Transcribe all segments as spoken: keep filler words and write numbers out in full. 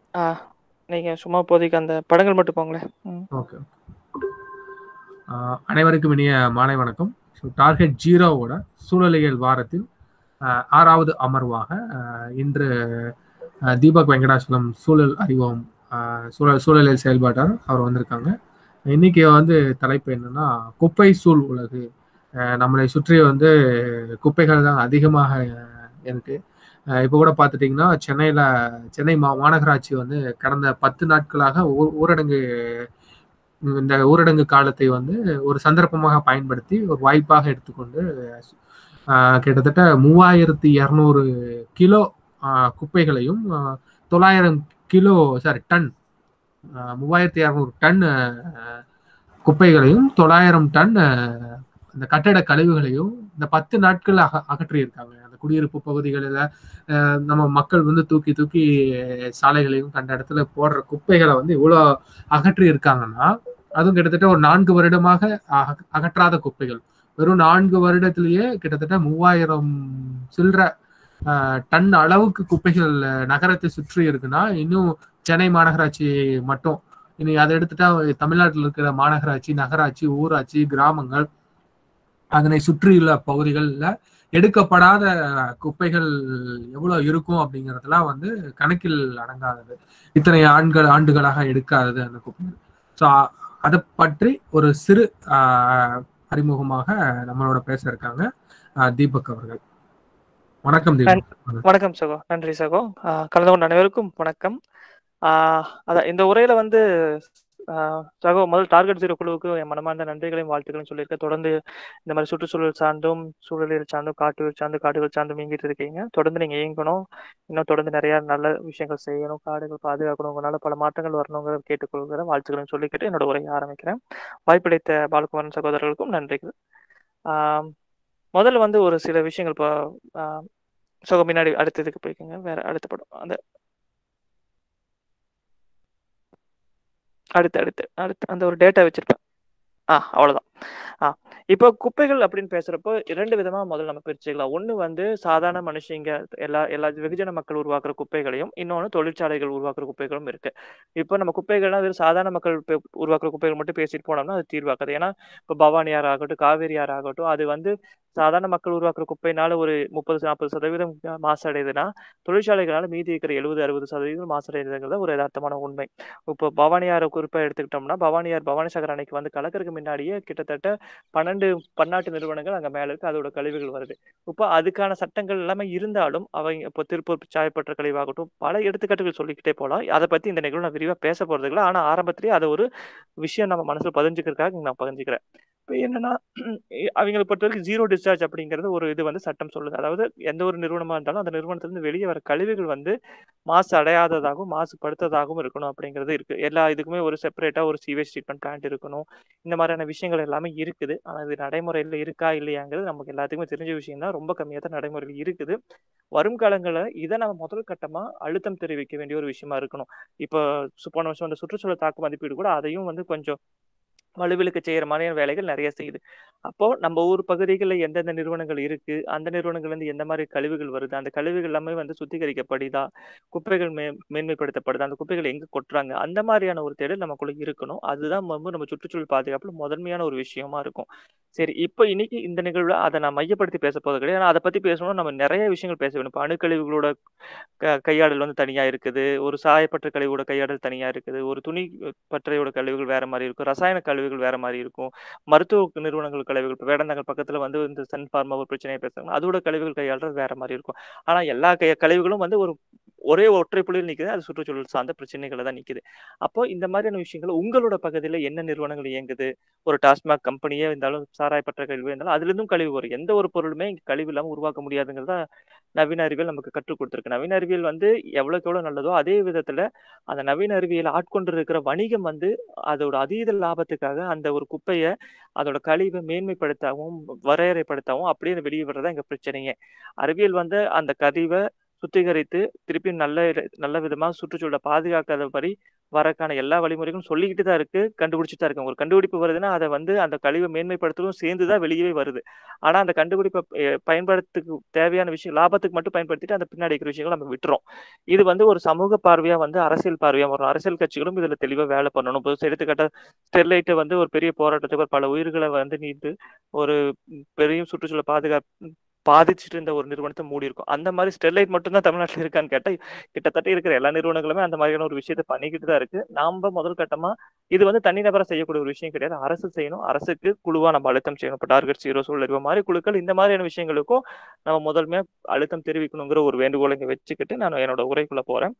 ஆ நீங்க சும்மா இப்போதைக்கு அந்த படங்கள் மட்டும் போங்களேன். ம். ஓகே. ஆ, அனைவருக்கும் இனிய மாலை வணக்கம். ஸோ டார்கெட் ஜீரோவோட சூழலியல் வாரத்தில் ஆஹ், ஆறாவது அமர்வாக ஆஹ், இன்று ஆஹ், தீபக் வெங்கடாச்சலம் சூழல் அறிவோம் ஆஹ், சூழல் சூழலியல் செயல்பாட்டாளர் அவர் வந்திருக்காங்க. இன்னைக்கு வந்து தலைப்பு என்னன்னா குப்பை சூழ் உலகு. ஆஹ், நம்மளை சுற்றி வந்து குப்பைகள் தான் அதிகமாக ஆஹ், இருக்கு. ஆஹ், இப்போ கூட பார்த்துட்டிங்கன்னா சென்னையில் சென்னை மா மாநகராட்சி வந்து கடந்த பத்து நாட்களாக ஊ- ஊரடங்கு இந்த ஊரடங்கு காலத்தை வந்து ஒரு சந்தர்ப்பமாக பயன்படுத்தி ஒரு வாய்ப்பாக எடுத்துக்கொண்டு ஆஹ், கிட்டத்தட்ட மூவாயிரத்தி இரநூறு கிலோ ஆஹ், குப்பைகளையும் ஆஹ், தொள்ளாயிரம் கிலோ சாரி டன் ஆஹ், மூவாயிரத்தி இரநூறு டன் ஆஹ், குப்பைகளையும் தொள்ளாயிரம் டன் ஆஹ், இந்த கட்டட கழிவுகளையும் இந்த பத்து நாட்கள் அக அகற்றியிருக்காங்க. அந்த குடியிருப்பு பகுதிகளில் ஆஹ், நம்ம மக்கள் வந்து தூக்கி தூக்கி சாலைகளையும் கண்ட இடத்துல போடுற குப்பைகளை வந்து இவ்வளோ அகற்றி இருக்காங்கன்னா அதுவும் கிட்டத்தட்ட ஒரு நான்கு வருடமாக அக- அகற்றாத குப்பைகள். வெறும் நான்கு வருடத்திலேயே கிட்டத்தட்ட மூவாயிரம் சில்லற ஆஹ், டன் அளவுக்கு குப்பைகள் நகரத்தை சுற்றி இருக்குன்னா இன்னும் சென்னை மாநகராட்சி மட்டும் இனி அதை எடுத்துட்டா தமிழ்நாட்டில் இருக்கிற மாநகராட்சி, நகராட்சி, ஊராட்சி, கிராமங்கள், அதனை சுற்றியுள்ள பகுதிகளில் எடுக்கப்படாத குப்பைகள் எவ்வளவு இருக்கும் அப்படிங்கிறதுலாம் வந்து கணக்கில் அடங்காதது. இத்தனை ஆண்கள் ஆண்டுகளாக எடுக்காதது அந்த குப்பைகள். ஸோ அதை பற்றி ஒரு சிறு ஆஹ், அறிமுகமாக நம்மளோட பேச இருக்காங்க ஆஹ், தீபக் அவர்கள். வணக்கம் நன் தீபக். வணக்கம் சகோ. நன்றி சகோ. ஆ கலந்து கொண்ட அனைவருக்கும் வணக்கம். ஆ அதான் இந்த உரையில வந்து ஆ சகோ முதல் டார்கெட் ஜீரோ குழுவுக்கு என் மனமார்ந்த நன்றிகளையும் வாழ்த்துக்களையும் சொல்லியிருக்கேன். தொடர்ந்து இந்த மாதிரி சுற்றுச்சூழல் சார்ந்தும், சூழலியல் சார்ந்தும், காட்டுகள் சார்ந்து, காடுகள் சார்ந்தும் இயங்கிட்டு இருக்கீங்க. தொடர்ந்து நீங்க இயங்கணும். இன்னும் தொடர்ந்து நிறைய நல்ல விஷயங்கள் செய்யணும். காடுகள் பாதுகாக்கணும். உங்களால பல மாற்றங்கள் வரணுங்கிறத கேட்டுக்கொள்கிறேன். வாழ்த்துக்களையும் சொல்லிக்கிட்டு என்னோட உரையை ஆரம்பிக்கிறேன். வாய்ப்பளித்த பாலகுமாரன் சகோதரர்களுக்கும் நன்றிகள். ஆ முதல்ல வந்து ஒரு சில விஷயங்கள் இப்போ ஆ சகோ முன்னாடி அடுத்த இதுக்கு போய்க்கோங்க. வேற அடுத்த படம். அந்த அடுத்து அடுத்து அடுத்து அந்த ஒரு டேட்டா வச்சிருப்பேன். ஆ அவ்வளோதான். ஆ இப்போ குப்பைகள் அப்படின்னு பேசுறப்போ இரண்டு விதமா முதல்ல நம்ம பிரிச்சுக்கலாம். ஒண்ணு வந்து சாதாரண மனுஷங்க எல்லா எல்லா வெகுஜன மக்கள் உருவாக்குற குப்பைகளையும், இன்னொன்னு தொழிற்சாலைகள் உருவாக்குற குப்பைகளும் இருக்கு. இப்போ நம்ம குப்பைகள்லாம் வெறும் சாதாரண மக்கள் பெ உருவாக்குற குப்பைகள் மட்டும் பேசிட்டு போனோம்னா அது தீர்வாகாது. ஏன்னா இப்போ பவானி ஆறு ஆகட்டும், காவேரி ஆறு ஆகட்டும், அது வந்து சாதாரண மக்கள் உருவாக்குற குப்பையினால ஒரு முப்பது, நாற்பது சதவீதம் மாசடையுதுன்னா, தொழிற்சாலைகளால மீதி இருக்கிற எழுபது, அறுபது சதவீதம் மாசடையுதுங்கிறது ஒரு எதார்த்தமான உண்மை. இப்போ பவானி ஆறு குறிப்பா எடுத்துக்கிட்டோம்னா, பவானி ஆறு பவானிசாகர் அணைக்கு வந்து கலக்கறதுக்கு முன்னாடியே கிட்டத்தட்ட பன்னிரண்டு பன்னாட்டு நிறுவனங்கள் அங்க மேல இருக்கு. அதோட கழிவுகள் வருது. இப்போ அதுக்கான சட்டங்கள் எல்லாமே இருந்தாலும், அவங்க இப்போ திருப்பூர் சாயப்பட்டற கழிவாகட்டும், பல எடுத்துக்காட்டுகள் சொல்லிக்கிட்டே போலாம். அத பத்தி இந்த நிகழ்வுல நான் விரிவா பேச போறதில்ல. ஆனா ஆரம்பத்திலேயே அத ஒரு விஷயம் நம்ம மனசுல பதிஞ்சுக்கிறதுக்காக நான் பகிர்ந்துக்கிறேன். இப்ப என்னன்னா, அவங்கள பொறுத்தவரைக்கும் ஜீரோ டிஸ்சார்ஜ் அப்படிங்கிறது ஒரு இது வந்து சட்டம் சொல்லுது. அதாவது எந்த ஒரு நிறுவனமா இருந்தாலும், அந்த நிறுவனத்திலிருந்து வெளிய வர கழிவுகள் வந்து மாசு அடையாததாகவும், மாசுபடுத்தாததாகவும் இருக்கணும் அப்படிங்கிறது இருக்கு. எல்லா இதுக்குமே ஒரு செப்பரேட்டா ஒரு சீவேஜ் ட்ரீட்மெண்ட் பிளான்ட் இருக்கணும். இந்த மாதிரியான விஷயங்கள் எல்லாமே இருக்குது. ஆனா இது நடைமுறையில இருக்கா இல்லையாங்கிறது நமக்கு எல்லாத்துக்குமே தெரிஞ்ச விஷயம் தான். ரொம்ப கம்மியா தான் நடைமுறையில் இருக்குது. வரும் காலங்கள்ல இத நம்ம முதல் கட்டமா அழுத்தம் தெரிவிக்க வேண்டிய ஒரு விஷயமா இருக்கணும். இப்போ சு போன வருஷம் அந்த சுற்றுச்சூழல் தாக்க மதிப்பீடு கூட அதையும் வந்து கொஞ்சம் வலுவிழுக்க செய்யற மாதிரியான வேலைகள் நிறைய செய்யுது. அப்போ நம்ம ஊர் பகுதிகள்ல எந்தெந்த நிறுவனங்கள் இருக்கு, அந்த நிறுவனங்கள்ல இருந்து எந்த மாதிரி கழிவுகள் வருது, அந்த கழிவுகள் எல்லாமே வந்து சுத்திகரிக்கப்படுதா, குப்பைகள் மே மேன்மைப்படுத்தப்படுதா, அந்த குப்பைகள் எங்க கொட்டுறாங்க, அந்த மாதிரியான ஒரு தேடல் நமக்குள்ள இருக்கணும். அதுதான் வந்து நம்ம சுற்றுச்சூழல் பாதுகாப்புல முதன்மையான ஒரு விஷயமா இருக்கும். சரி, இப்போ இன்னைக்கு இந்த நிகழ்வுல அதை நான் மையப்படுத்தி பேச போறது கிடையாது. ஏன்னா அதை பத்தி பேசணும்னா நம்ம நிறைய விஷயங்கள் பேச வேணும். இப்போ அணுக்கழிவுகளோட க கையாடல் வந்து தனியா இருக்குது. ஒரு சாயப்பட்டற கழிவோட கையாடல் தனியா இருக்குது. ஒரு துணி பட்டறையோட கழிவுகள் வேற மாரி இருக்கும். ரசாயன கழிவுகள் வேற மாரி இருக்கும். மருத்துவ நிறுவனங்கள் கழிவுகள் இப்ப வேடந்தாங்கல் பக்கத்துல வந்து இந்த சன் ஃபார்மா ஒரு பிரச்சனைய பேசுறாங்க. அதோட கழிவுகள் கையாள்றது வேற மாரி இருக்கும். ஆனா எல்லா க கழிவுகளும் வந்து ஒரு ஒரே ஒற்றை புள்ளியில் நிக்குது. அது சுற்றுச்சூழல் சார்ந்த பிரச்சனைகள்ல தான் நிக்குது. அப்போ இந்த மாதிரியான விஷயங்கள் உங்களோட பகுதியில என்ன நிறுவனங்கள் இயங்குது? ஒரு டாஸ்மாக் கம்பெனியே இருந்தாலும், சாராய பட்டற கழிவு இருந்தாலும், அதிலிருந்தும் கழிவு வரும். எந்த ஒரு பொருளுமே இங்க கழிவு இல்லாம உருவாக்க முடியாதுங்கிறது தான் நவீன அறிவியல் நமக்கு கற்றுக் கொடுத்திருக்கு. நவீன அறிவியல் வந்து எவ்வளவுக்கு எவ்வளவு நல்லதோ, அதே விதத்துல அந்த நவீன அறிவியல் ஆட்கொண்டு இருக்கிற வணிகம் வந்து அதோட அதீத லாபத்துக்காக அந்த ஒரு குப்பைய அதோட கழிவை மேன்மைப்படுத்தவும், வரையறைப்படுத்தவும் அப்படியே வெளிய விடுறது தான் இங்க பிரச்சனையே. அறிவியல் வந்து அந்த கழிவ சுத்திகரித்து திருப்பி நல்ல நல்ல விதமா சுற்றுச்சூழலை பாதுகாக்காதபடி வரக்கான எல்லா வழிமுறைகளும் சொல்லிக்கிட்டு தான் இருக்கு, கண்டுபிடிச்சிட்டு தான் இருக்காங்க. ஒரு கண்டுபிடிப்பு வருதுன்னா, அத வந்து அந்த கழிவை மேன்மைப்படுத்தவும் சேர்ந்து தான் வெளியவே வருது. ஆனா அந்த கண்டுபிடிப்ப எ பயன்படுத்துக்கு தேவையான விஷயம் லாபத்துக்கு மட்டும் பயன்படுத்திட்டு, அந்த பின்னாடி இருக்கிற விஷயங்கள நம்ம விட்டுறோம். இது வந்து ஒரு சமூக பார்வையா வந்து அரசியல் பார்வையா வரும். அரசியல் கட்சிகளும் இதுல தெளிவா வேலை பண்ணணும். இப்போ எடுத்துக்காட்டா ஸ்டெர்லைட்ட வந்து ஒரு பெரிய போராட்டத்துக்கு பல உயிர்கள வந்து நீத்து ஒரு பெரிய சுற்றுச்சூழல் பாதுகாப்பு பாதிச்சுட்டு இருந்த ஒரு நிறுவனத்த மூடியிருக்கும். அந்த மாரி ஸ்டெர்லைட் மட்டும் தான் தமிழ்நாட்டுல இருக்கான்னு கேட்டா, கிட்டத்தட்ட இருக்கிற எல்லா நிறுவனங்களுமே அந்த மாதிரியான ஒரு விஷயத்த பண்ணிக்கிட்டு தான் இருக்கு. நாம முதல் கட்டமா இது வந்து தனிநபரா செய்யக்கூடிய ஒரு விஷயம் கிடையாது. அரசு செய்யணும். அரசுக்கு குழுவா நம்ம அழுத்தம் செய்யணும். இப்ப டார்கெட் ஜீரோ சூழல் மாரி குழுக்கள் இந்த மாதிரியான விஷயங்களுக்கும் நம்ம முதன்மையா அழுத்தம் தெரிவிக்கணுங்கிற ஒரு வேண்டுகோளை இங்க வச்சுக்கிட்டு நான் என்னோட உரைக்குள்ள போறேன்.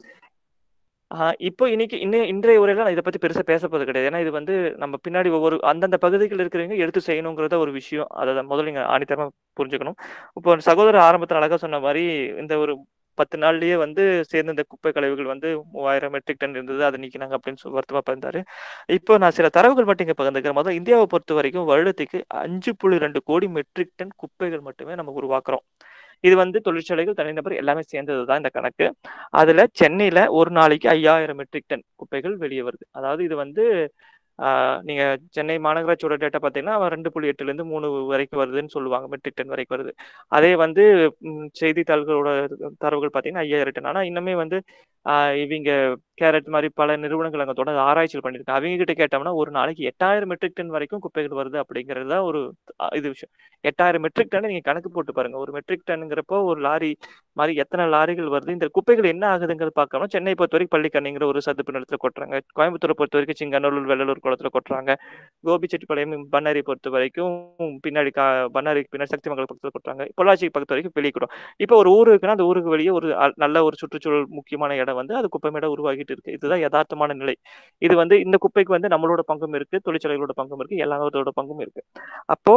ஆ இப்போ இன்னைக்கு இன்ன இன்றைய உரையில நான் இத பத்தி பெருசா பேசப்போறது கிடையாது. ஏன்னா இது வந்து நம்ம பின்னாடி ஒவ்வொரு அந்தந்த பகுதிகள்ல இருக்கிறவங்க எடுத்து செய்யணுங்கிறத ஒரு விஷயம். அத முதல்ல நீங்க ஆணித்தரமா புரிஞ்சுக்கணும். இப்போ சகோதரர் ஆரம்பத்துல அழகா சொன்ன மாரி இந்த ஒரு பத்து நாள்லயே வந்து சேர்ந்த இந்த குப்பை கழிவுகள் வந்து மூவாயிரம் மெட்ரிக் டன் இருந்தது. அத நீக்கினாங்க அப்படின்னு சொல்லி வருத்தமா பகிர்ந்தாரு. இப்போ நான் சில தரவுகள் மட்டும் இங்க பகிர்ந்துக்கிறேன். முதல்ல இந்தியாவை பொறுத்தவரைக்கும் வருடத்துக்கு ஐந்து புள்ளி இரண்டு கோடி மெட்ரிக் டன் குப்பைகள் மட்டுமே நம்ம உருவாக்குறோம். இது வந்து தொழிற்சாலைகள், தனிநபர் எல்லாமே சேர்ந்தது தான் இந்த கணக்கு. அதுல சென்னையில ஒரு நாளைக்கு ஐயாயிரம் மெட்ரிக் டன் குப்பைகள் வெளிய வருது. அதாவது இது வந்து ஆ நீங்க சென்னை மாநகராட்சியோட டேட்டா பார்த்தீங்கன்னா, ரெண்டு புள்ளி எட்டுலேருந்து மூணு வரைக்கும் வருதுன்னு சொல்லுவாங்க. மெட்ரிக் டன் வரைக்கும் வருது. அதே வந்து ம் செய்தித்தாள்களோட தரவுகள் பார்த்தீங்கன்னா, ஐயாயிரம் டன். ஆனா இன்னுமே வந்து ஆ இவிங்க கேரட் மாரி பல நிறுவனங்கள் அங்க தொடர்ந்து ஆராய்ச்சிகள் பண்ணியிருக்காங்க. அவிங்க கிட்ட கேட்டோம்னா, ஒரு நாளைக்கு எட்டாயிரம் மெட்ரிக் டன் வரைக்கும் குப்பைகள் வருது அப்படிங்கிறது தான் ஒரு அ இது விஷயம். எட்டாயிரம் மெட்ரிக் டன் நீங்க கணக்கு போட்டு பாருங்க. ஒரு மெட்ரிக் டன்ங்கிறப்போ ஒரு லாரி மாரி எத்தன லாரிகள் வருது? இந்த குப்பைகள் என்ன ஆகுதுங்கிறது பார்க்காம, சென்னை பொறுத்தவரைக்கும் பள்ளிக்கரணைங்கிற ஒரு சதுப்பு நிலத்துல கொட்டுறாங்க. கோயம்புத்தூரை பொறுத்தவரைக்கும் சிங்கநல்லூர், வெள்ளலூர் குளத்துல கொட்டுறாங்க. கோபிச்செட்டிப்பாளையம், பண்ணாரி பொறுத்தவரைக்கும் பின்னாடி கா பண்ணாரிக்கு பின்னாடி சக்திமங்கலம் பக்கத்துல கொட்டுறாங்க. பொள்ளாச்சிக்கு பொறுத்த வரைக்கும் வெளிய கொட்டுறோம். இப்போ ஒரு ஊர் இருக்குன்னா, அந்த ஊருக்கு வெளிய ஒரு அ நல்ல ஒரு சுற்றுச்சூழல் முக்கியமான இடம் வந்து அது குப்பை மேடா உருவாகிட்டு இருக்கு. இதுதான் எதார்த்தமான நிலை. இது வந்து இந்த குப்பைக்கு வந்து நம்மளோட பங்கும் இருக்கு, தொழிற்சாலைகளோட பங்கும் இருக்கு, எல்லாரோட பங்கும் இருக்கு. அப்போ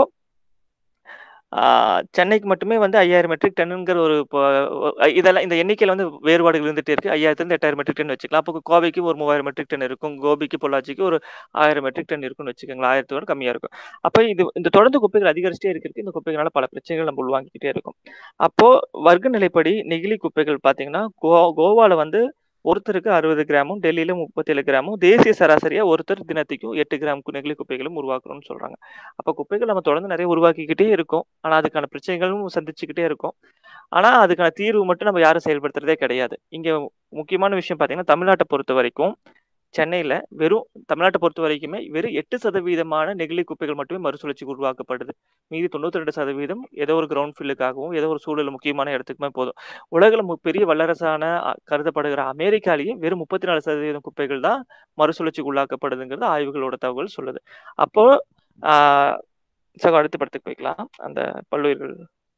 ஆ சென்னைக்கு மட்டுமே வந்து ஐயாயிரம் மெட்ரிக் டன்னுங்கிற ஒரு இப்போ இதெல்லாம் இந்த எண்ணிக்கையில வந்து வேறுபாடுகள் இருந்துட்டே இருக்கு. ஐயாயிரத்திலிருந்து எட்டாயிரம் மெட்ரிக் டன் வச்சுக்கலாம். அப்போ கோவைக்கு ஒரு மூவாயிரம் மெட்ரிக் டன் இருக்கும். கோபிக்கு, பொள்ளாச்சிக்கு ஒரு ஆயிரம் மெட்ரிக் டன் இருக்குன்னு வச்சுக்கோங்களேன். ஆயிரத்த விட கம்மியா இருக்கும். அப்ப இது இந்த தொடர்ந்து குப்பைகள் அதிகரிச்சுட்டே இருக்கிறதுக்கு இந்த குப்பைகளால பல பிரச்சனைகள் நம்ம உள்வாங்கிக்கிட்டே இருக்கோம். அப்போ வர்க்க நிலைப்படி நெகிழி குப்பைகள் பார்த்தீங்கன்னா, கோ கோவால வந்து ஒருத்தருக்கு அறுபது கிராமும், டெல்லியில முப்பத்தி ஏழு கிராமும், தேசிய சராசரியா ஒருத்தர் தினத்திக்கும் எட்டு கிராம் நெகிழி குப்பைகளும் உருவாக்குறோம்னு சொல்றாங்க. அப்ப குப்பைகள் நம்ம தொடர்ந்து நிறைய உருவாக்கிக்கிட்டே இருக்கோம். ஆனா அதுக்கான பிரச்சனைகளும் சந்திச்சுக்கிட்டே இருக்கோம். ஆனா அதுக்கான தீர்வு மட்டும் நம்ம யாரும் செயல்படுத்துறதே கிடையாது. இங்க முக்கியமான விஷயம் பார்த்தீங்கன்னா, தமிழ்நாட்ட பொறுத்தவரைக்கும் சென்னையில வெறும் தமிழ்நாட்ட பொறுத்தவரைக்குமே வெறும் எட்டு சதவீதம் நெகிழி குப்பைகள் மட்டுமே மறுசுழற்சிக்கு உருவாக்கப்படுது. மீதி தொண்ணூற்றி இரண்டு சதவீதம் ஏதோ ஒரு கிரவுண்ட் ஃபில்லுக்காகவும், ஏதோ ஒரு சூழல்ல முக்கியமான இடத்துக்குமே போதும். உலகுல மு பெரிய வல்லரசான அ கருதப்படுகிற அமெரிக்காலயே வெறும் முப்பத்தி நாலு சதவீதம் குப்பைகள் தான் மறுசுழற்சிக்கு உள்ளாக்கப்படுதுங்கிறது ஆய்வுகளோட தகவல் சொல்லுது. அப்போ ஆ சகோ அடுத்த படத்துக்கு போய்க்கலாம். அந்த பல்லுயிர்கள்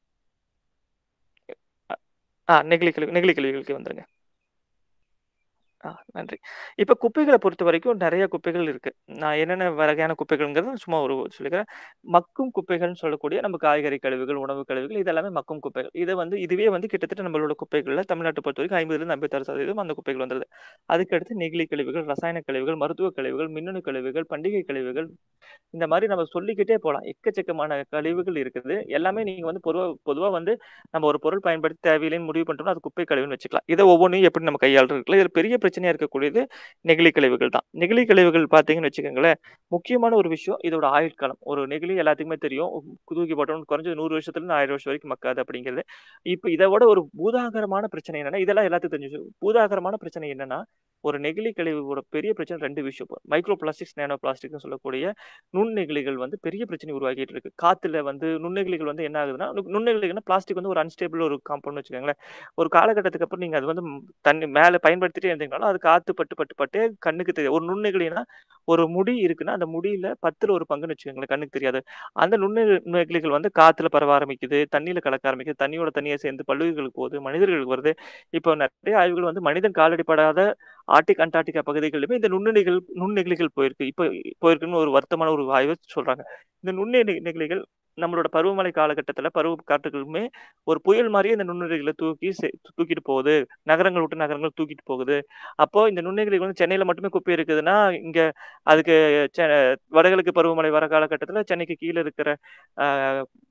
அ ஆ நெகிழி கழிவு நெகிழி கழிவுகளுக்கு வந்துருங்க. ஆ நன்றி. இப்ப குப்பைகள பொறுத்தவரைக்கும் நெறைய குப்பைகள் இருக்கு. நான் என்னென்ன வகையான குப்பைகள்ங்கிறது சும்மா ஒரு சொல்லிக்கிறேன். மக்கும் குப்பைகள்னு சொல்லக்கூடிய நம்ம காய்கறி கழிவுகள், உணவு கழிவுகள் இது எல்லாமே மக்கும் குப்பைகள். இத வந்து இதுவே வந்து கிட்டத்தட்ட நம்மளோட குப்பைகள்ல தமிழ்நாட்ட பொறுத்தவரைக்கும் ஐம்பதிலிருந்து ஐம்பத்தி ஆறு சதவீதம் அந்த குப்பைகள் வந்துருது. அதுக்கடுத்து நெகிழி கழிவுகள், ரசாயன கழிவுகள், மருத்துவ கழிவுகள், மின்னணு கழிவுகள், பண்டிகை கழிவுகள் இந்த மாரி நம்ம சொல்லிக்கிட்டே போலாம். எக்கச்சக்கமான கழிவுகள் இருக்குது. எல்லாமே நீங்க வந்து பொதுவா பொதுவா வந்து நம்ம ஒரு பொருள் பயன்படுத்தி தேவையில்லைன்னு முடிவு பண்ணிட்டோம்னா, அது குப்பை கழிவுன்னு வச்சுக்கலாம். இத ஒவ்வொன்னையும் எப்படி நம்ம கையாள்றது இருக்குல்ல. இதுல பெரிய பிரச்சனையா இருக்கக்கூடியது நெகிழி கழிவுகள் தான். நெகிழி கழிவுகள் பார்த்தீங்கன்னு வச்சுக்கோங்களேன், முக்கியமான ஒரு விஷயம் இதோட ஆயுட்காலம். ஒரு நெகிழி எல்லாத்துக்குமே தெரியும். தூக்கி போட்டோம்னு குறைஞ்சது நூறு வருஷத்துலருந்து ஆயிரம் வருஷம் வரைக்கும் மக்காது அப்படிங்கிறது. இப்ப இத விட ஒரு பூதாகரமான பிரச்சனை என்னன்னா, இதெல்லாம் எல்லாத்துக்கும் தெரிஞ்ச விஷயம். பூதாகரமான பிரச்சனை என்னன்னா, ஒரு நெகிழி கழிவோட பெரிய பிரச்சனை ரெண்டு விஷயம். மைக்ரோ பிளாஸ்டிக்ஸ், நானோ பிளாஸ்டிக்ஸ்ன்னு சொல்லக்கூடிய நுண்ணெகிழிகள் வந்து பெரிய பிரச்சனை உருவாக்கிட்டு இருக்கு. காத்துல வந்து நுண்ணெகிழிகள் வந்து என்ன ஆகுதுன்னா, நு நுண்ணெகிழிகள்னா பிளாஸ்டிக் வந்து ஒரு அன்ஸ்டேபிள் ஒரு காம்பவுண்ட்னு வச்சுக்கோங்களேன். ஒரு காலகட்டத்துக்கு அப்புறம் நீங்க அது வந்து ம் தண்ணி மேல பயன்படுத்திட்டே இருந்தீங்கனாலும், அது காத்து பட்டு, பட்டு, பட்டே கண்ணுக்கு தெரியாது. ஒரு நுண்ணெகிழினா, ஒரு முடி இருக்குன்னா, அந்த முடியில பத்துல ஒரு பங்குன்னு வச்சுக்கோங்களேன், கண்ணுக்கு தெரியாது. அந்த நுண்ணெ நுண்ணெகிழிகள் வந்து காத்துல பரவ ஆரம்பிக்குது, தண்ணீல கலக்க ஆரம்பிக்குது, தண்ணியோட தண்ணியா சேர்ந்து பல்லுயிர்களுக்கு போகுது, மனிதர்களுக்கு வருது. இப்போ நெறைய ஆய்வுகள் வந்து மனிதன் காலடிப்படாத ஆர்டிக், அண்டார்டிகா பகுதிகளிலுமே இந்த நுண்ணுணிகள் நுண்ணெகிழிகள் போயிருக்கு. இப்ப போயிருக்குன்னு ஒரு வருத்தமான ஒரு ஆய்வு சொல்றாங்க. இந்த நுண்ணெ நெகிழிகள் நம்மளோட பருவமழை காலகட்டத்துல பருவ காற்றுகளுமே ஒரு புயல் மாரியே இந்த நுண்ணுயிரிகள தூக்கி செ தூக்கிட்டு போகுது. நகரங்கள் விட்டு நகரங்கள் தூக்கிட்டு போகுது. அப்போ இந்த நுண்ணுயிரிகள் வந்து சென்னையில மட்டுமே குப்பை இருக்குதுன்னா, இங்க அதுக்கு செ வடகிழக்கு பருவமழை வர காலகட்டத்துல சென்னைக்கு கீழ இருக்கிற அ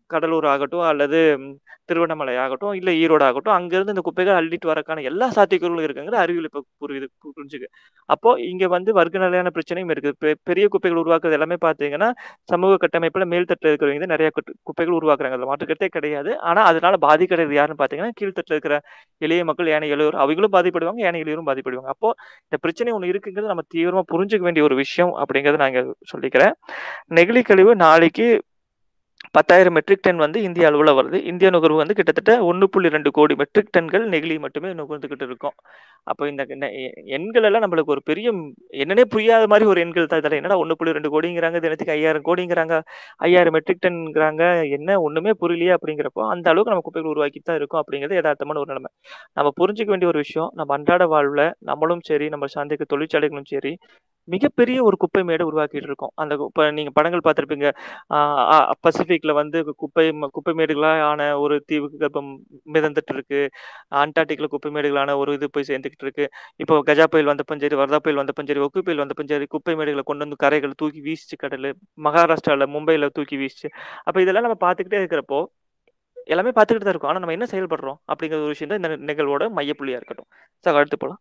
கடலூர் ஆகட்டும், அல்லது திருவண்ணாமலை ஆகட்டும், இல்ல ஈரோடு ஆகட்டும், அங்கேருந்து இந்த குப்பைகள் அள்ளிட்டு வரக்கான எல்லா சாத்தியக்கூறுகளும் இருக்குங்கிறது அறிவியல் இப்ப புரியுது புரிஞ்சுக்கு. அப்போ இங்க வந்து வர்க்க நிலையான பிரச்சனையும் இருக்குது. பெ பெரிய குப்பைகள் உருவாக்குறது எல்லாமே பார்த்தீங்கன்னா, சமூக கட்டமைப்புல மேல்தட்டுல இருக்கிறவங்க தான் நெறைய குட் குப்பைகள் உருவாக்குறாங்க. அதுல மாற்று கருத்தே கிடையாது. ஆனா, அதனால பாதிக்கிறது யாருன்னு பார்த்தீங்கன்னா, கீழ்த்தட்டுல இருக்கிற எளிய மக்கள், ஏனை எளியோர் அவங்களும் பாதிப்படுவாங்க, ஏனை எளியோரும் பாதிப்படுவாங்க. அப்போ இந்த பிரச்சனை ஒண்ணு இருக்குங்கிறது நம்ம தீவிரமா புரிஞ்சுக்க வேண்டிய ஒரு விஷயம் அப்படிங்கிறத நான் இங்க சொல்லிக்கிறேன். நெகிழி கழிவு நாளைக்கு பத்தாயிரம் மெட்ரிக் டன் வந்து இந்திய அளவுல வருது. இந்திய நுகர்வு வந்து கிட்டத்தட்ட ஒன்று புள்ளி இரண்டு கோடி மெட்ரிக் டன்கள் நெகிழி மட்டுமே நுகர்ந்துகிட்டு இருக்கோம். அப்போ இந்த நெ எண்கள் எல்லாம் நம்மளுக்கு ஒரு பெரிய என்னன்னே புரியாத மாரி ஒரு எண்கள் தான் இதெல்லாம். என்னடா ஒன்று புள்ளி இரண்டு கோடிங்கிறாங்க, தினத்துக்கு ஐயாயிரம் கோடிங்கிறாங்க, ஐயாயிரம் மெட்ரிக் டன்ங்கிறாங்க, என்ன ஒண்ணுமே புரியலையே அப்படிங்கிறப்போ, அந்த அளவுக்கு நம்ம குப்பைகள் உருவாக்கிட்டு தான் இருக்கோம் அப்படிங்கிறது எதார்த்தமான ஒரு நிலைமை. நம்ம புரிஞ்சுக்க வேண்டிய ஒரு விஷயம், நம்ம அன்றாட வாழ்வுல நம்மளும் சரி, நம்ம சார்ந்திருக்க தொழிற்சாலைகளும் சரி, மிகப்பெரிய ஒரு குப்பை மேட உருவாக்கிட்டு இருக்கோம். அந்த இப்ப நீங்க படங்கள் பார்த்திருப்பீங்க. ஆ அ பசிபிக்ல வந்து குப்பை குப்பை மேடுகளா ஆன ஒரு தீவுக்கு இப்ப மிதந்துட்டு இருக்கு. அண்டார்டிக்ல குப்பை மேடுகளான ஒரு இது போய் சேர்ந்துகிட்டு இருக்கு. இப்போ கஜா புயல் வந்தப்பயும் சரி, வர்தா புயல் வந்தப்பயும் சரி, ஒக்கு புயல் வந்தப்பயும் சரி, குப்பை மேடுகள கொண்டு வந்து கரைகள தூக்கி வீசுச்சு கடலு. மகாராஷ்டிரால, மும்பைல தூக்கி வீசுச்சு. அப்ப இதெல்லாம் நம்ம பார்த்துக்கிட்டே இருக்கிறப்போ, எல்லாமே பார்த்துக்கிட்டு தான் இருக்கோம். ஆனா நம்ம என்ன செயல்படுறோம்? அப்படிங்கிற ஒரு விஷயம் தான் இந்த நிகழ்வோட மையப்புள்ளியா இருக்கட்டும். சோ அடுத்து போலாம்.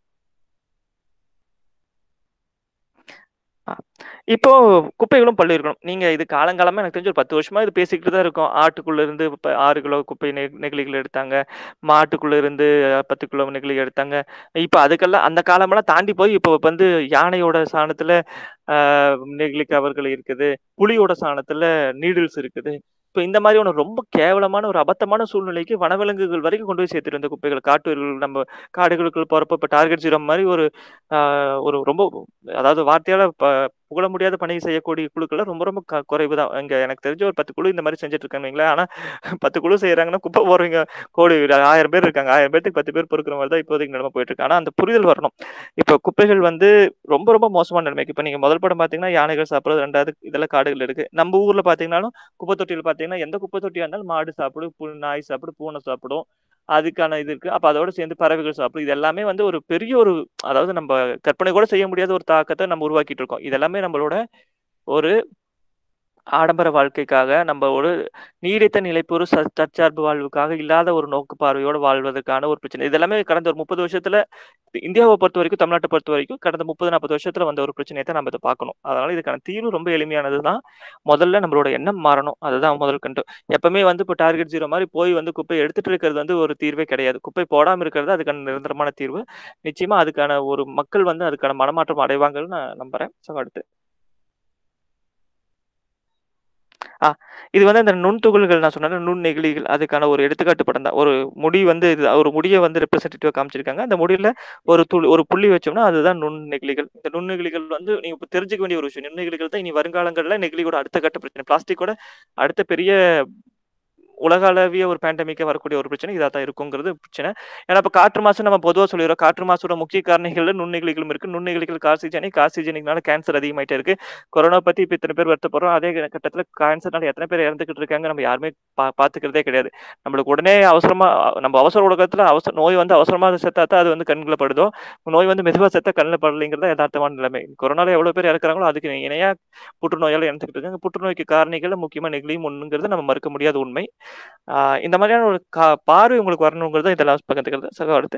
ஆ. இப்போ குப்பைகளும் பல்லுயிர்களும். நீங்க இது காலங்காலமா எனக்கு தெரிஞ்சு ஒரு பத்து வருஷமா இது பேசிக்கிட்டு தான் இருக்கோம். ஆட்டுக்குள்ள இருந்து இப்ப ஆறு கிலோ குப்பை நெ நெகிழிகள் எடுத்தாங்க. மாட்டுக்குள்ள இருந்து பத்து கிலோ நெகிழி எடுத்தாங்க. இப்ப அதுக்கெல்லாம் அந்த காலமெல்லாம் தாண்டி போய் இப்போ வந்து யானையோட சாணத்துல ஆ நெகிழி கவர்கள் இருக்குது. புலியோட சாணத்துல நீடில்ஸ் இருக்குது. இப்ப இந்த மாதிரியான ரொம்ப கேவலமான ஒரு அபத்தமான சூழ்நிலைக்கு வனவிலங்குகள் வரைக்கும் கொண்டு போய் சேர்த்துட்டு இந்த குப்பைகள. காட்டுயிர்கள் நம்ம காடுகளுக்குள்ள போறப்போ இப்ப டார்கெட் ஜீரோ மாரி ஒரு ஆ ஒரு ரொம்ப அதாவது வார்த்தையால ப புகழ முடியாத பணி செய்யக்கூடிய குழுக்கள்ல ரொம்ப ரொம்ப க குறைவு தான். இங்க எனக்கு தெரிஞ்சு ஒரு பத்து குழு இந்த மாரி செஞ்சுட்டு இருக்காங்கன்னு வைங்களேன். ஆனா பத்து குழு செய்றாங்கன்னா, குப்பை போடுறவங்க கோடி ஆயிரம் பேர் இருக்காங்க. ஆயிரம் பேத்துக்கு பத்து பேர் பொறுக்குற மாரி தான் இப்போதைக்கு நிலைமை போயிட்டு இருக்கு. ஆனா அந்த புரிதல் வரணும். இப்ப குப்பைகள் வந்து ரொம்ப ரொம்ப மோசமான நிலைமைக்கு இப்ப நீங்க முதல் படம் பார்த்தீங்கன்னா, யானைகள் சாப்பிடுறது, இரண்டாவது இதெல்லாம் காடுகள் இருக்கு. நம்ம ஊர்ல பார்த்தீங்கன்னாலும், குப்பை தொட்டியில பார்த்தீங்கன்னா, எந்த குப்பை தொட்டியா இருந்தாலும் மாடு சாப்பிடும், பு நாய் சாப்பிடும், பூனை சாப்பிடும். அதுக்கான இது இருக்கு. அப்ப அதோட சேர்ந்து பறவைகள் சாப்பிடும். இது எல்லாமே வந்து ஒரு பெரிய ஒரு அதாவது நம்ப கற்பனை கூட செய்ய முடியாத ஒரு தாக்கத்த நம்ம உருவாக்கிட்டு இருக்கோம். இது எல்லாமே நம்மளோட ஒரு ஆடம்பர வாழ்க்கைக்காக, நம்ம ஒரு நீடித்த நிலைப்பு ச தற்சார்பு வாழ்வுக்காக இல்லாத ஒரு நோக்கு பார்வையோட வாழ்வதற்கான ஒரு பிரச்சனை. இது எல்லாமே கடந்த ஒரு முப்பது வருஷத்துல இந்தியாவ பொறுத்தவரைக்கும், தமிழ்நாட்ட பொறுத்தவரைக்கும் கடந்த முப்பது, நாற்பது வருஷத்துல வந்த ஒரு பிரச்சனைய தான் நம்ம இத பார்க்கணும். அதனால இதுக்கான தீர்வு ரொம்ப எளிமையானது தான். முதல்ல நம்மளோட எண்ணம் மாறணும். அதுதான் முதல் கண்டு. எப்பவுமே வந்து இப்போ டார்கெட் ஜீரோ மாரி போய் வந்து குப்பைய எடுத்துட்டு இருக்கிறது வந்து ஒரு தீர்வே கிடையாது. குப்பை போடாம இருக்கிறது அதுக்கான நிரந்தரமான தீர்வு. நிச்சயமா அதுக்கான ஒரு மக்கள் வந்து அதுக்கான மனமாற்றம் அடைவாங்கன்னு நான் நம்புறேன். ஸோ அடுத்து. ஆ இது வந்து அந்த நுண்துகள்கள் நான் சொன்னேன்ல, நுண்ணெகிழிகள் அதுக்கான ஒரு எடுத்துக்காட்டு படம் தான். ஒரு முடி வந்து இது ஒரு முடிய வந்து ரெப்ரசன்டேட்டிவா காமிச்சிருக்காங்க. அந்த முடியில ஒரு துளி ஒரு புள்ளி வச்சோம்னா, அதுதான் நுண்ணெகிழிகள். இந்த நுண்ணெகிழிகள் வந்து நீங்க இப்ப தெரிஞ்சுக்க வேண்டிய ஒரு விஷயம். நுண்ணெகிழிகள் தான் இனி வருங்காலங்கள்ல நெகிழியோட அடுத்த கட்ட பிரச்சனை. பிளாஸ்டிக்கோட அடுத்த பெரிய உலகளவிய ஒரு பேண்டமிக்கா வரக்கூடிய ஒரு பிரச்சனை இதா தான் இருக்குங்கிறது பிரச்சனை. ஏன்னா இப்ப காற்று மாசு நம்ம பொதுவா சொல்லிடுறோம். காற்று மாசோட முக்கிய காரணிகள்ல நுண்ணெகிழிகளும் இருக்கு. நுண்ணெகிழிகள் கார்சிஜனிக், கார்சிஜனிக்னால கேன்சர் அதிகமாயிட்டே இருக்கு. கொரோனா பத்தி இப்ப இத்தனை பேர் வருத்தப்படுறோம். அதே கட்டத்துல கேன்சர்னால எத்தனை பேர் இறந்துகிட்டு இருக்காங்க நம்ம யாருமே பா பாத்துக்கிறதே கிடையாது. நம்மளுக்கு உடனே அவசரமா நம்ம அவசர உலகத்துல அவசர நோய் வந்து அவசரமா செத்தா தான் அது வந்து கண்ணுல படுதோ, நோய் வந்து மெதுவா செத்தா கண்ணுல படலைங்கிறது தான் எதார்த்தமான நிலைமை. கொரோனால எவ்வளவு பேர் இறக்குறாங்களோ அதுக்கு இணையா புற்றுநோயால இறந்துகிட்டு இருக்காங்க. புற்றுநோய்க்கு காரணிகள்ல முக்கியமா நெகிழியும் ஒண்ணுங்கிறது நம்ம மறுக்க முடியாத உண்மை. ஆ இந்த மாதிரியான ஒரு கா பார்வை உங்களுக்கு வரணுங்கிறது தான் இதெல்லாம் பகிர்ந்துக்கிறது. சகோ அடுத்து.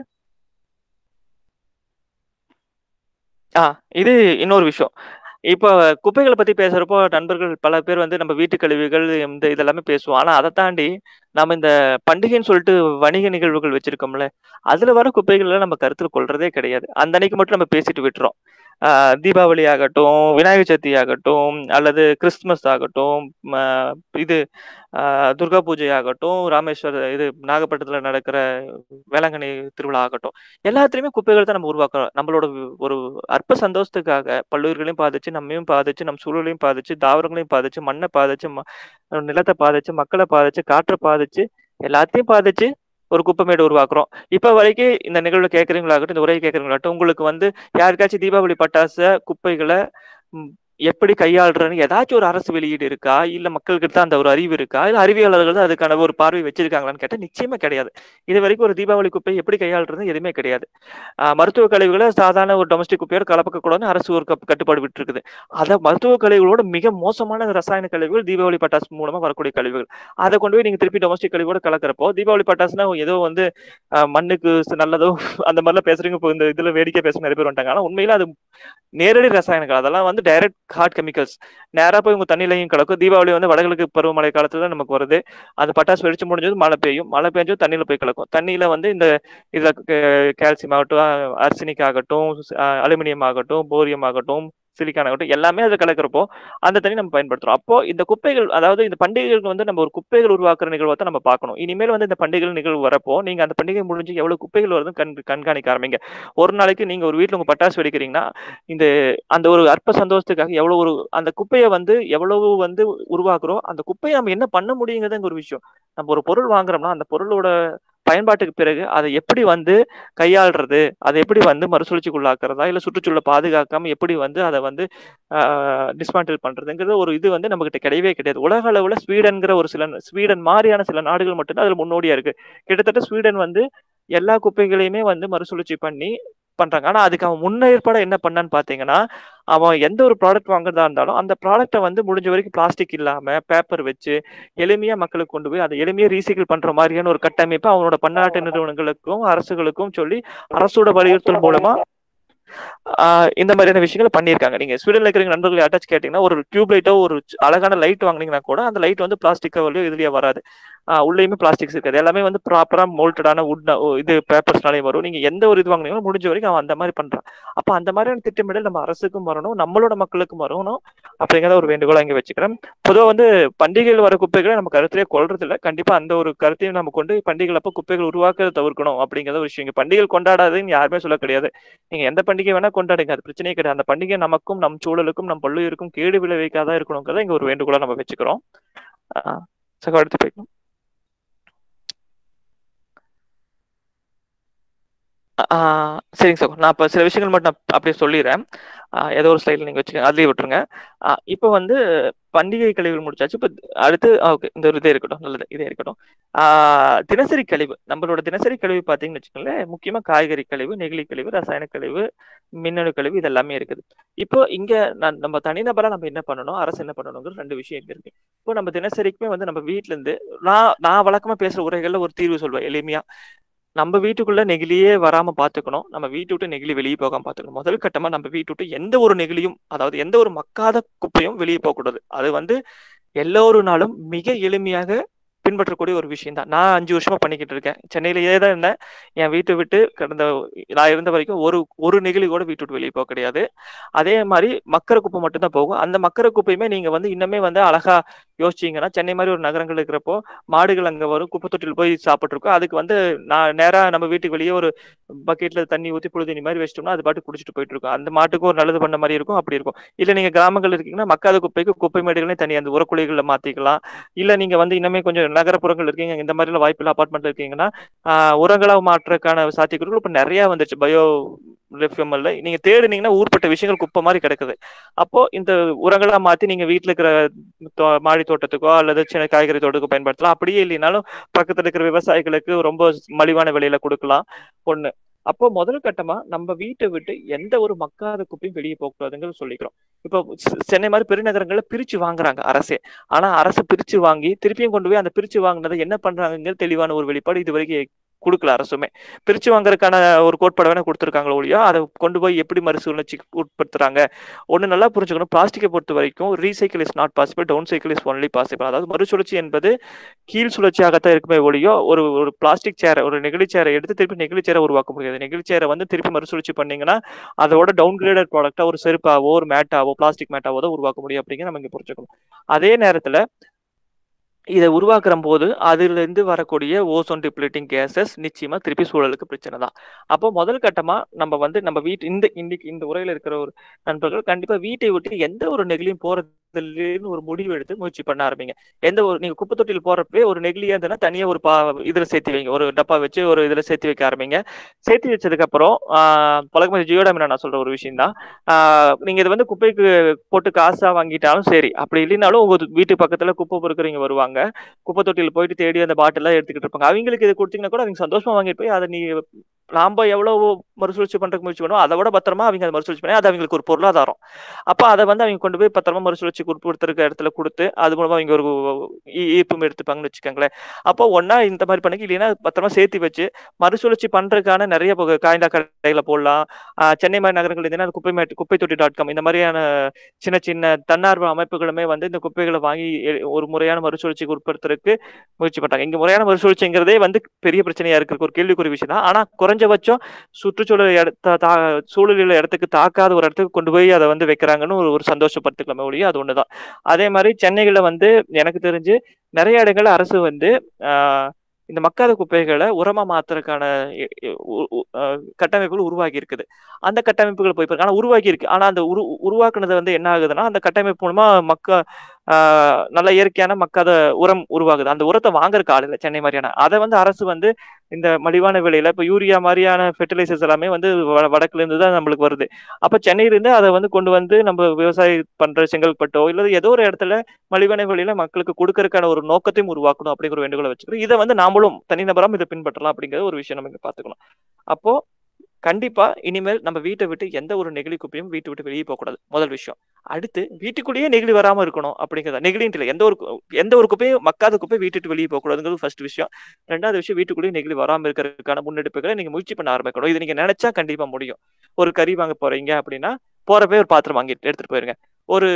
ஆ இது இன்னொரு விஷயம். இப்ப குப்பைகள பத்தி பேசுறப்போ நண்பர்கள் பல பேர் வந்து நம்ம வீட்டு கழிவுகள் இந்த இதெல்லாமே பேசுவோம். ஆனா அத தாண்டி நம்ம இந்த பண்டிகைன்னு சொல்லிட்டு வணிக நிகழ்வுகள் வச்சிருக்கோம்ல, அதுல வர குப்பைகள நம்ம கருத்துல கொள்றதே கிடையாது. அந்த அன்னைக்கு மட்டும் நம்ம பேசிட்டு விட்டுறோம். ஆ தீபாவளி ஆகட்டும், விநாயகர் சதுர்த்தி ஆகட்டும், அல்லது கிறிஸ்துமஸ் ஆகட்டும், ம இது ஆ துர்கா பூஜை ஆகட்டும், ராமேஸ்வர இது நாகப்பட்டினத்தில நடக்கிற வேளாங்கண்ணி திருவிழா ஆகட்டும், எல்லாத்துலயுமே குப்பைகள் தான் நம்ம உருவாக்குறோம். நம்மளோட ஒரு அற்ப சந்தோஷத்துக்காக பல்லுயிர்களையும் பாதிச்சு, நம்மையும் பாதிச்சு, நம் சூழலையும் பாதிச்சு, தாவரங்களையும் பாதிச்சு, மண்ண பாதிச்சு, ம நிலத்த பாதிச்சு, மக்கள பாதிச்சு, காற்ற பாதிச்சு, எல்லாத்தையும் பாதிச்சு ஒரு குப்பை மேடு உருவாக்குறோம். இப்ப வரைக்கும் இந்த நிகழ்வுல கேட்கிறவங்களாகட்டும், இந்த உரைய கேட்கிறவங்களாகட்டும், உங்களுக்கு வந்து யாருக்காச்சும் தீபாவளி பட்டாச, குப்பைகள ம் எப்படி கையாளுறன்னு ஏதாச்சும் ஒரு அரசு வெளியீடு இருக்கா? இல்ல மக்கள்கிட்ட தான் அந்த ஒரு அறிவு இருக்கா? இல்ல அறிவியலாளர்கள் தான் அதுக்கான ஒரு பார்வை வச்சிருக்காங்களான்னு கேட்டா நிச்சயமா கிடையாது. இதுவரைக்கும் ஒரு தீபாவளி குப்பைய எப்படி கையாளுறதுன்னு எதுவுமே கிடையாது. அ மருத்துவ கழிவுகள சாதாரண ஒரு டொமஸ்டிக் குப்பையோட கலக்கக்கூடாதுன்னு அரசு ஒரு கப் கட்டுப்பாடு விட்டுருக்குது. அத மருத்துவ கழிவுகளோட மிக மோசமான ரசாயன கழிவுகள் தீபாவளி பட்டாசு மூலமா வரக்கூடிய கழிவுகள். அத கொண்டு போய் நீங்க திருப்பி டொமஸ்டிக் கழிவோட கலக்கிறப்போ, தீபாவளி பட்டாசுனா ஏதோ வந்து அ மண்ணுக்கு ஸ் நல்லதோ அந்த மாரிலாம் பேசுறவங்க இப்போ இந்த இதுல வேடிக்கையா பேச நெறைய பேர் வந்துட்டாங்க. ஆனா உண்மையில அது நேரடி ரசாயனங்கள். அதெல்லாம் வந்து டைரக்ட் ஹார்ட் கெமிக்கல்ஸ். நேரா போய் உங்க தண்ணீலயும் கலக்கும். தீபாவளி வந்து வடகிழக்கு பருவமழை காலத்துல நமக்கு வருது. அந்த பட்டாசு வெடிச்சு முடிஞ்சதும் மழை பெய்யும். மழை பெஞ்சதும் தண்ணீல போய் கலக்கும். தண்ணீல வந்து இந்த இதுல கே கால்சியம் ஆகட்டும், ஆர்சனிக் ஆகட்டும், அ அலுமினியம் ஆகட்டும், போரியம் ஆகட்டும், சிலிக்கான் ஆகட்டும் எல்லாமே அதுல கலக்கிறப்போ, அந்த தண்ணி நம்ம பயன்படுத்துறோம். அப்போ இந்த குப்பைகள் அதாவது இந்த பண்டிகைகளுக்கு வந்து நம்ம ஒரு குப்பைகள் உருவாக்குற நிகழ்வ தான் நம்ம பார்க்கணும். இனிமேல் வந்து இந்த பண்டிகைகள் நிகழ்வு வரப்போ, நீங்க அந்த பண்டிகை முடிஞ்சு எவ்வளவு குப்பைகள் வருதுன்னு கண் கண்காணிக்க ஆரம்பிங்க. ஒரு நாளைக்கு நீங்க ஒரு வீட்ல உங்க பட்டாசு வெடிக்கிறீங்கன்னா, இந்த அந்த ஒரு அற்ப சந்தோஷத்துக்காக எவ்வளவு ஒரு அந்த குப்பைய வந்து எவ்வளவு வந்து உருவாக்குறோம், அந்த குப்பைய நம்ம என்ன பண்ண முடியுங்கிறது அங்க ஒரு விஷயம். நம்ம ஒரு பொருள் வாங்குறோம்னா, அந்த பொருளோட பயன்பாட்டுக்கு பிறகு அத எப்படி வந்து கையாள்றது? அத எப்படி வந்து மறுசுழற்சிக்குள்ளாக்குறதா? இல்ல சுற்றுச்சூழல பாதுகாக்காம எப்படி வந்து அத வந்து ஆ டிஸ்மேண்டில் பண்றதுங்கிறது ஒரு இது வந்து நம்மகிட்ட கிடையவே கிடையாது. உலக அளவுல ஸ்வீடன்ங்கிற ஒரு சில ஸ்வீடன் மாரியான சில நாடுகள் மட்டும் தான் அதுல முன்னோடியா இருக்கு. கிட்டத்தட்ட ஸ்வீடன் வந்து எல்லா குப்பைகளையுமே வந்து மறுசுழற்சி பண்ணி பண்றாங்க. ஆனா அதுக்கு அவன் முன்னேற்பாடா என்ன பண்ணான்னு பார்த்தீங்கன்னா, அவன் எந்த ஒரு ப்ராடக்ட் வாங்குறதா இருந்தாலும், அந்த ப்ராடக்ட்ட வந்து முடிஞ்ச வரைக்கும் பிளாஸ்டிக் இல்லாம, பேப்பர் வச்சு, எளிமையா மக்களுக்கு கொண்டு போய் அத எளிமையா ரீசைக்கிள் பண்ற மாரியான ஒரு கட்டமைப்ப அவனோட பன்னாட்டு நிறுவனங்களுக்கும், அரசுகளுக்கும் சொல்லி, அரசோட வலியுறுத்தல் மூலமா ஆ இந்த மாதிரியான விஷயங்கள பண்ணியிருக்காங்க. நீங்க ஸ்வீடன்ல இருக்கிற நண்பர்கள் யார்ட்டாச்சும் கேட்டீங்கன்னா, ஒரு டியூப் லைட்டோ, ஒரு ச் அழகான லைட் வாங்குனீங்கன்னா கூட, அந்த லைட் வந்து பிளாஸ்டிக் கவர்லயோ இதுலயோ வராது. ஆ உள்ளேயுமே பிளாஸ்டிக்ஸ் இருக்காது. எல்லாமே வந்து ப்ராப்பரா மோல்டடான வுட் ஓ இது பேப்பர்ஸ்னாலயும் வரும். நீங்க எந்த ஒரு இது வாங்குனீங்களோ முடிஞ்ச வரைக்கும் அவன் அந்த மாரி பண்றான். அப்ப அந்த மாதிரியான திட்டமிடல் நம்ம அரசுக்கும் வரணும், நம்மளோட மக்களுக்கும் வரணும். அப்படிங்கிறத ஒரு வேண்டுகோளா இங்க வச்சுக்கிறேன். பொதுவா வந்து பண்டிகைகள் வர குப்பைகள நம்ம கருத்திலேயே கொள்றதில்ல. கண்டிப்பா அந்த ஒரு கருத்தையும் நம்ம கொண்டு பண்டிகைகள் அப்ப குப்பைகள் உருவாக்குறத தவிர்க்கணும் அப்படிங்கிற ஒரு விஷயம். இங்க பண்டிகைகள் கொண்டாடாததுன்னு யாருமே சொல்ல கிடையாது. நீங்க எந்த பண்டிகை வேணா கொண்டாடுங்க. அது பிரச்சனையே கிடையாது. அந்த பண்டிகை நமக்கும், நம் சூழலுக்கும், நம் பல்லுயிருக்கும் கேடு விளைவிக்காதா இருக்கணுங்கிறத இங்க ஒரு வேண்டுகோளா நம்ம வச்சுக்கிறோம். ஆ சகோ அடுத்து போய்க்கலாம். ஆ சரிங்க சகோ. நான் இப்ப சில விஷயங்கள் மட்டும் நான் அப்படியே சொல்லிர்றேன். அ ஏதோ ஒரு ஸ்லைட்ல நீங்க வச்சுக்கங்க. அதிலேயே விட்டுருங்க. அ இப்ப வந்து பண்டிகை கழிவுகள் முடிச்சாச்சு. இப்ப அடுத்து ஆ ஓகே. இந்த ஒரு இதே இருக்கட்டும். நல்லது. இதே இருக்கட்டும். ஆ தினசரி கழிவு. நம்மளோட தினசரி கழிவு பார்த்தீங்கன்னு வச்சுக்கோங்களேன், முக்கியமா காய்கறி கழிவு, நெகிழி கழிவு, ரசாயன கழிவு, மின்னணு கழிவு இது எல்லாமே இருக்குது. இப்போ இங்க நான் நம்ம தனிநபரா நம்ம என்ன பண்ணணும்? அரசு என்ன பண்ணணுங்கிற ரெண்டு விஷயம் இங்க இருக்கு. இப்போ நம்ம தினசரிக்குமே வந்து நம்ம வீட்ல இருந்து நான் நான் வழக்கமா பேசுற உரைகள்ல ஒரு தீர்வு சொல்வேன் எளிமையா. நம்ம வீட்டுக்குள்ள நெகிழியே வராம பார்த்துக்கணும். நம்ம வீட்ட விட்டு நெகிழி வெளிய போகாம பார்த்துக்கணும். முதல் கட்டமா நம்ம வீட்ட விட்டு எந்த ஒரு நெகிழியும், அதாவது எந்த ஒரு மக்காத குப்பையும் வெளிய போகக்கூடாது. அது வந்து எல்லோருனாலும் மிக எளிமையாக பின்பற்றக்கூடிய ஒரு விஷயம் தான். நான் அஞ்சு வருஷமா பண்ணிக்கிட்டு இருக்கேன். சென்னையிலேயே தான் இருந்தேன். என் வீட்ட விட்டு கடந்த நான் இருந்த வரைக்கும் ஒரு ஒரு நெகிழி கூட வீட்ட விட்டு வெளிய போக கிடையாது. அதே மாரி மக்குற குப்பை மட்டும் தான் போகும். அந்த மக்குற குப்பையுமே நீங்க வந்து இன்னுமே வந்து அழகா யோசிச்சீங்கன்னா, சென்னை மாரி ஒரு நகரங்கள் இருக்கிறப்போ, மாடுகள் அங்க வரும். குப்பை தொட்டியில போய் சாப்பிட்டுருக்கும். அதுக்கு வந்து நான் நேரா நம்ம வீட்டுக்கு வெளியே ஒரு பக்கெட்ல தண்ணி ஊத்தி புழு தண்ணி மாரி வச்சுட்டோம்னா, அது பாட்டுக்கு குடிச்சிட்டு போயிட்டு இருக்கும். அந்த மாட்டுக்கும் ஒரு நல்லது பண்ண மாரி இருக்கும். அப்படி இருக்கும். இல்ல நீங்க கிராமங்கள் இருக்கீங்கன்னா, மக்காத குப்பைக்கு குப்பை மேடுகளே தனி அந்த உரக்குழிகள்ல மாத்திக்கலாம். இல்ல நீங்க வந்து இன்னுமே கொஞ்சம் நகரப்புறங்கள் இருக்கீங்க, இந்த மாதிரிலாம் வாய்ப்பில்ல அபார்ட்மெண்ட்ல இருக்கீங்கன்னா, ஆ உரங்களா மாற்றக்கான சாத்தியக்கூறுகள் இப்ப நெறைய வந்துருச்சு. பயோ எஃப்எம்எல்ல நீங்க தேடுனீங்கன்னா ஊர்பட்ட விஷயங்கள் குப்பை மாரி கிடக்குது. அப்போ இந்த உரங்களா மாத்தி நீங்க வீட்ல இருக்கிற தோ மாடி தோட்டத்துக்கோ அல்லது சின்ன காய்கறி தோட்டத்துக்கோ பயன்படுத்தலாம். அப்படியே இல்லைனாலும் பக்கத்துல இருக்கிற விவசாயிகளுக்கு ரொம்ப மலிவான விலையில குடுக்கலாம். ஒண்ணு. அப்போ முதல் கட்டமா நம்ம வீட்ட விட்டு எந்த ஒரு மக்காத குப்பையும் வெளிய போக்கூடாதுங்கிறத சொல்லிக்கிறோம். இப்போ செ சென்னை மாரி பெருநகரங்கள்ல பிரிச்சு வாங்குறாங்க அரசே. ஆனா அரசு பிரிச்சு வாங்கி, திருப்பியும் கொண்டு போய் அந்த பிரிச்சு வாங்குனத என்ன பண்றாங்கங்கிறது தெளிவான ஒரு வெளிப்பாடு இதுவரைக்கும் குடுக்கல அரசுமே. பிரிச்சு வாங்குறதுக்கான ஒரு கோட்பாட வேணா குடுத்துருக்காங்களே ஒழிய, அத கொண்டு போய் எப்படி மறுசுழற்சிக்கு உட்படுத்துறாங்க? ஒண்ணு நல்லா புரிஞ்சுக்கணும். பிளாஸ்டிக்க பொறுத்தவரைக்கும் recycle is not possible. Downcycle is only possible. அதாவது மறுசுழற்சி என்பது கீழ் சுழற்சியாகத்தான் இருக்குமே ஒழிய, ஒரு ஒரு பிளாஸ்டிக் சேர ஒரு நெகிழி சேர எடுத்து திருப்பி நெகிழி சேர உருவாக்க முடியாது. நெகிழி சேர வந்து திருப்பி மறுசுழற்சி பண்ணீங்கன்னா, அதோட டவுன் கிரேடட் ப்ராடக்ட்டா ஒரு செருப்பாவோ, ஒரு மேட்டாவோ, பிளாஸ்டிக் மேட்டாவோ தான் உருவாக்க முடியும் அப்படிங்கிறத நம்ம இங்க புரிஞ்சுக்கணும். அதே நேரத்துல இத உருவாக்குறம்போது, அதிலிருந்து வரக்கூடிய ஓசோன் டிப்ளீட்டிங் கேஸஸ் நிச்சயமா திருப்பி சூழலுக்கு பிரச்சனை தான். அப்போ முதல் கட்டமா நம்ம வந்து நம்ம வீட்டு இந்த இன்னைக்கு இந்த உரையில இருக்கிற ஒரு நண்பர்கள் கண்டிப்பா வீட்டை விட்டு எந்த ஒரு நெகிழியும் போறது திடீர்னு ஒரு முடிவு எடுத்து முயற்சி பண்ண ஆரம்பிங்க. எந்த ஒரு நீங்க குப்பை தொட்டியில் போறப்பவே ஒரு நெகிழியா இருந்ததுன்னா தனியா ஒரு பா இதுல சேர்த்து வைங்க. ஒரு டப்பா வச்சு ஒரு இதுல சேர்த்து வைக்க ஆரம்பிங்க. சேர்த்து வச்சதுக்கு அப்புறம் ஆஹ் பழக்கமதி ஜியோடாமினா நான் சொல்ற ஒரு விஷயம் தான். ஆஹ் நீங்க இது வந்து குப்பைக்கு போட்டு காசா வாங்கிட்டாலும் சரி, அப்படி இல்லைனாலும் உங்க வீட்டு பக்கத்துல குப்பை பொறுக்கிறவங்க வருவாங்க. குப்பை தொட்டியில் போயிட்டு தேடி அந்த பாட்டிலாம் எடுத்துக்கிட்டு இருப்பாங்க. அவங்களுக்கு இது கொடுத்தீங்கன்னா கூட அவங்க சந்தோஷமா வாங்கிட்டு போய் அதை நீ நாம எவ்வளவு மறுசுழற்சி பண்றதுக்கு முயற்சி பண்ணுவோம், அதை விட பத்திரமா அவங்க அதை மறுசுழற்சி பண்ணி அது அவங்களுக்கு ஒரு பொருளாதாரம். அப்ப அதை வந்து அவங்க கொண்டு போய் பத்திரமா மறுசுழற்சி கொடுத்துருக்க இடத்துல கொடுத்து அது மூலமா அவங்க ஒரு ஈ- ஈர்ப்பும் எடுத்துப்பாங்கன்னு வச்சுக்கோங்களேன். அப்போ ஒன்னா இந்த மாதிரி பண்ணிக்க, இல்லைன்னா பத்திரமா சேர்த்து வச்சு மறுசுழற்சி பண்றதுக்கான நிறைய ப- காய்ந்தா கடைகளை போடலாம். ஆஹ் சென்னை மாதிரி நகரங்கள் இருந்தீங்கன்னா குப்பை மேட்டு குப்பை தொட்டி டாட் காம் இந்த மாதிரியான சின்ன சின்ன தன்னார்வ அமைப்புகளுமே வந்து இந்த குப்பைகளை வாங்கி எ- ஒரு முறையான மறுசுழற்சிக்கு உட்படுத்துறதுக்கு முயற்சி பண்றாங்க. இங்க முறையான மறுசுழற்சிங்கிறதே வந்து பெரிய பிரச்சனையா இருக்கு, ஒரு கேள்விக்குரிய விஷயம் தான். ஆனா குறைஞ்சபட்சம் சுற்றுச்சூழல் இடத்த தா சூழலில் இடத்துக்கு தாக்காத ஒரு இடத்துக்கு கொண்டு போய் அதை வந்து வைக்கிறாங்கன்னு ஒரு ஒரு சந்தோஷப்படுத்திக்கலாமே ஒழிய அது ஒண்ணுதான். அதே மாதிரி சென்னையில வந்து எனக்கு தெரிஞ்சு நிறைய இடங்கள்ல அரசு வந்து ஆஹ் இந்த மக்காத குப்பைகளை உரமா மாத்துறதுக்கான எ- எ- உ- உ- ஆஹ் கட்டமைப்புகள் உருவாக்கி இருக்குது. அந்த கட்டமைப்புகள் போய் பாருங்க. ஆனா உருவாக்கி இருக்கு. ஆனா அந்த உரு உருவாக்குனது வந்து என்ன ஆகுதுன்னா, அந்த கட்டமைப்பு மூலமா மக்க ஆஹ் நல்ல இயற்கையான மக்காத உரம் உருவாகுது. அந்த உரத்தை வாங்குறதுக்கு ஆள் இல்லை சென்னை மாதிரியான. அதை வந்து அரசு வந்து இந்த மலிவான விலையில இப்ப யூரியா மாதிரியான ஃபெர்டிலைசர்ஸ் எல்லாமே வந்து வ- வடக்குல இருந்து தான் நம்மளுக்கு வருது. அப்ப சென்னையில இருந்து அதை வந்து கொண்டு வந்து நம்ம விவசாயம் பண்ற செங்கல்பட்டோ இல்ல ஏதோ ஒரு இடத்துல மலிவான விலையில மக்களுக்கு கொடுக்கறதுக்கான ஒரு நோக்கத்தையும் உருவாக்கணும் அப்படிங்கிற ஒரு வேண்டுகோளை வச்சுக்கிறோம். இதை வந்து நாமளும் தனிநபராம் இதை பின்பற்றலாம் அப்படிங்கிற ஒரு விஷயம் நம்ம இங்க பாத்துக்கணும். அப்போ கண்டிப்பா இனிமேல் நம்ம வீட்டை விட்டு எந்த ஒரு நெகிழி குப்பையும் வீட்டை விட்டு வெளியே போக கூடாது, முதல் விஷயம். அடுத்து வீட்டுக்குள்ளேயே நெகிழி வராம இருக்கணும் அப்படிங்கிறத, நெகிழின்ட்டு இல்லை, எந்த ஒரு கு- எந்த ஒரு குப்பையும் மக்காத குப்பை வீட்டு விட்டு வெளியே போக கூடாதுங்கிறது ஃபர்ஸ்ட் விஷயம். ரெண்டாவது விஷயம், வீட்டுக்குள்ளேயே நெகிழி வராம இருக்கிறதுக்கான முன்னெடுப்புகளை நீங்க முயற்சி பண்ண ஆரம்பிக்கணும். இது நீங்க நினைச்சா கண்டிப்பா முடியும். ஒரு கறி வாங்க போறீங்க அப்படின்னா போறப்பே ஒரு பாத்திரம் வாங்கிட்டு எடுத்துட்டு போயிருங்க. ஒரு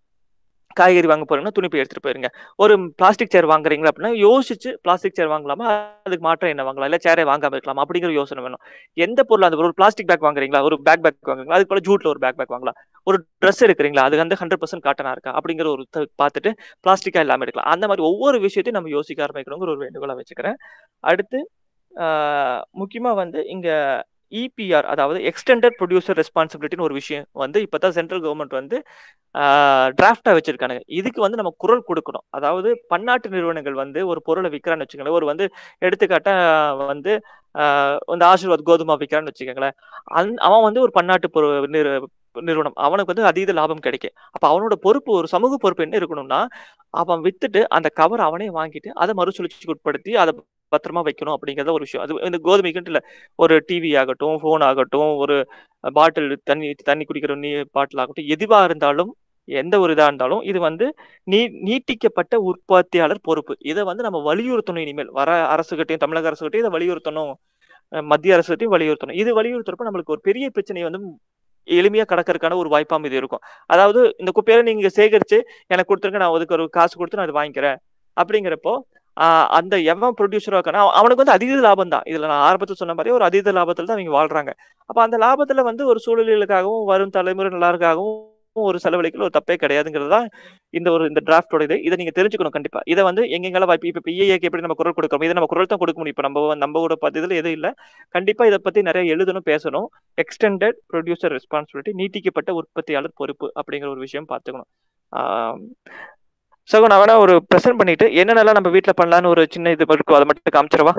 காய்கறி வாங்க போறீங்கன்னா துணிப்பை எடுத்துட்டு போயிருங்க. ஒரு பிளாஸ்டிக் சேர் வாங்குறீங்களா அப்படின்னா யோசிச்சு பிளாஸ்டிக் சேர் வாங்கலாமா, அதுக்கு மாற்றம் என்ன வாங்கலாம், இல்ல சேரே வாங்காம இருக்கலாம் அப்படிங்கிற யோசனை வேணும். எந்த பொருள், அந்த ஒரு பிளாஸ்டிக் பேக் வாங்குறீங்களா, ஒரு பேக் பேக் வாங்குறீங்களா, அதுக்கு போல ஜூட்ல ஒரு பேக் பேக் வாங்கலாம். ஒரு ட்ரெஸ் எடுக்கிறீங்களா, அது வந்து ஹண்ட்ரட் பர்சன்ட் காட்டனா இருக்கா அப்படிங்கிற ஒரு த- பார்த்துட்டு பிளாஸ்டிக்கா இல்லாம எடுக்கலாம். அந்த மாதிரி ஒவ்வொரு விஷயத்தையும் நம்ம யோசிக்க ஆரம்பிக்கணுங்கிற ஒரு வேண்டுகோளா வச்சுக்கிறேன். அடுத்து ஆஹ் முக்கியமா வந்து இங்க இபிஆர், அதாவது எக்ஸ்டெண்டட் ப்ரொடியூசர் ரெஸ்பான்சிபிலிட்டின்னு ஒரு விஷயம் வந்து இப்பதான் சென்ட்ரல் கவர்மெண்ட் வந்து டிராஃப்டா வச்சிருக்கானுங்க. இதுக்கு வந்து நம்ம குரல் கொடுக்கணும். அதாவது பன்னாட்டு நிறுவனங்கள் வந்து ஒரு பொருளை விற்கிறான்னு வச்சுக்கோங்களேன். ஒரு வந்து எடுத்துக்காட்டா வந்து ஆஹ் இந்த ஆசீர்வாத் கோதுமை விற்கிறான்னு வச்சுக்கோங்களேன். அந் அவன் வந்து ஒரு பன்னாட்டு பொரு நிறு நிறுவனம், அவனுக்கு வந்து அதீத லாபம் கிடைக்கும். அப்ப அவனோட பொறுப்பு, ஒரு சமூக பொறுப்பு என்ன இருக்கணும்னா, அவன் வித்துட்டு அந்த கவர் அவனே வாங்கிட்டு அதை மறுசுழற்சிக்கு உட்படுத்தி அதை பத்திரமா வைக்கணும் அப்படிங்கறத ஒரு விஷயம். அது இந்த கோதுமைக்குன்ட்டு இல்ல, ஒரு டிவி ஆகட்டும், போன் ஆகட்டும், ஒரு பாட்டில் தண்ணி தண்ணி குடிக்கிற நீ பாட்டில் ஆகட்டும், எதுவா இருந்தாலும் எந்த ஒரு இதா இருந்தாலும் இது வந்து நீ நீட்டிக்கப்பட்ட உற்பத்தியாளர் பொறுப்பு. இதை வந்து நம்ம வலியுறுத்தணும். இனிமேல் வர அரசுகிட்டையும், தமிழக அரசுகிட்டையும் இதை வலியுறுத்தணும். அஹ் மத்திய அரசுகிட்டையும் வலியுறுத்தணும். இது வலியுறுத்துறப்ப நம்மளுக்கு ஒரு பெரிய பிரச்சனை வந்து எளிமையா கடக்கறதுக்கான ஒரு வாய்ப்பாம இது இருக்கும். அதாவது இந்த குப்பையில நீங்க சேகரிச்சு எனக்கு கொடுத்துருங்க, நான் அதுக்கு ஒரு காசு கொடுத்து நான் அதை வாங்கிக்கிறேன் அப்படிங்கிறப்போ ஆஹ் அந்த எவன் ப்ரொடியூசரா இருக்கானோ அவ- அவனுக்கு வந்து அதீத லாபம் தான். இதுல நான் ஆரம்பத்தில் சொன்ன மாதிரி ஒரு அதீத லாபத்துல தான் அவங்க வாழ்றாங்க. அப்ப அந்த லாபத்துல வந்து ஒரு சூழலுக்காகவும் வரும் தலைமுறை நல்லாருக்காகவும் ஒரு செலவழிக்கல ஒரு தப்பே கிடையாதுங்கிறது தான் இந்த ஒரு இந்த டிராஃப்டோட இது. இதை நீங்க தெரிஞ்சுக்கணும் கண்டிப்பா. இதை வந்து எங்கெங்கெல்லாம் வாய்ப்பு, இப்ப பிஏஏக்கு எப்படி நம்ம குரல் கொடுக்கறோம், இதை நம்ம குரல் தான் கொடுக்க முடியும். இப்ப நம்ம நம்மளோட பத்தி இதுல எதுவும் இல்ல. கண்டிப்பா இதை பத்தி நிறைய எழுதணும், பேசணும். எக்ஸ்டெண்டட் ப்ரொடியூசர் ரெஸ்பான்சிபிலிட்டி, நீட்டிக்கப்பட்ட உற்பத்தியாளர் பொறுப்பு அப்படிங்கிற ஒரு விஷயம் பார்த்துக்கணும். ஆஹ் சகோ நான் வேணா ஒரு ப்ரெசென்ட் பண்ணிட்டு என்னென்னலாம் நம்ம வீட்ல பண்ணலாம்னு ஒரு சின்ன இது இருக்கும், அதை மட்டும் காமிச்சிடவா?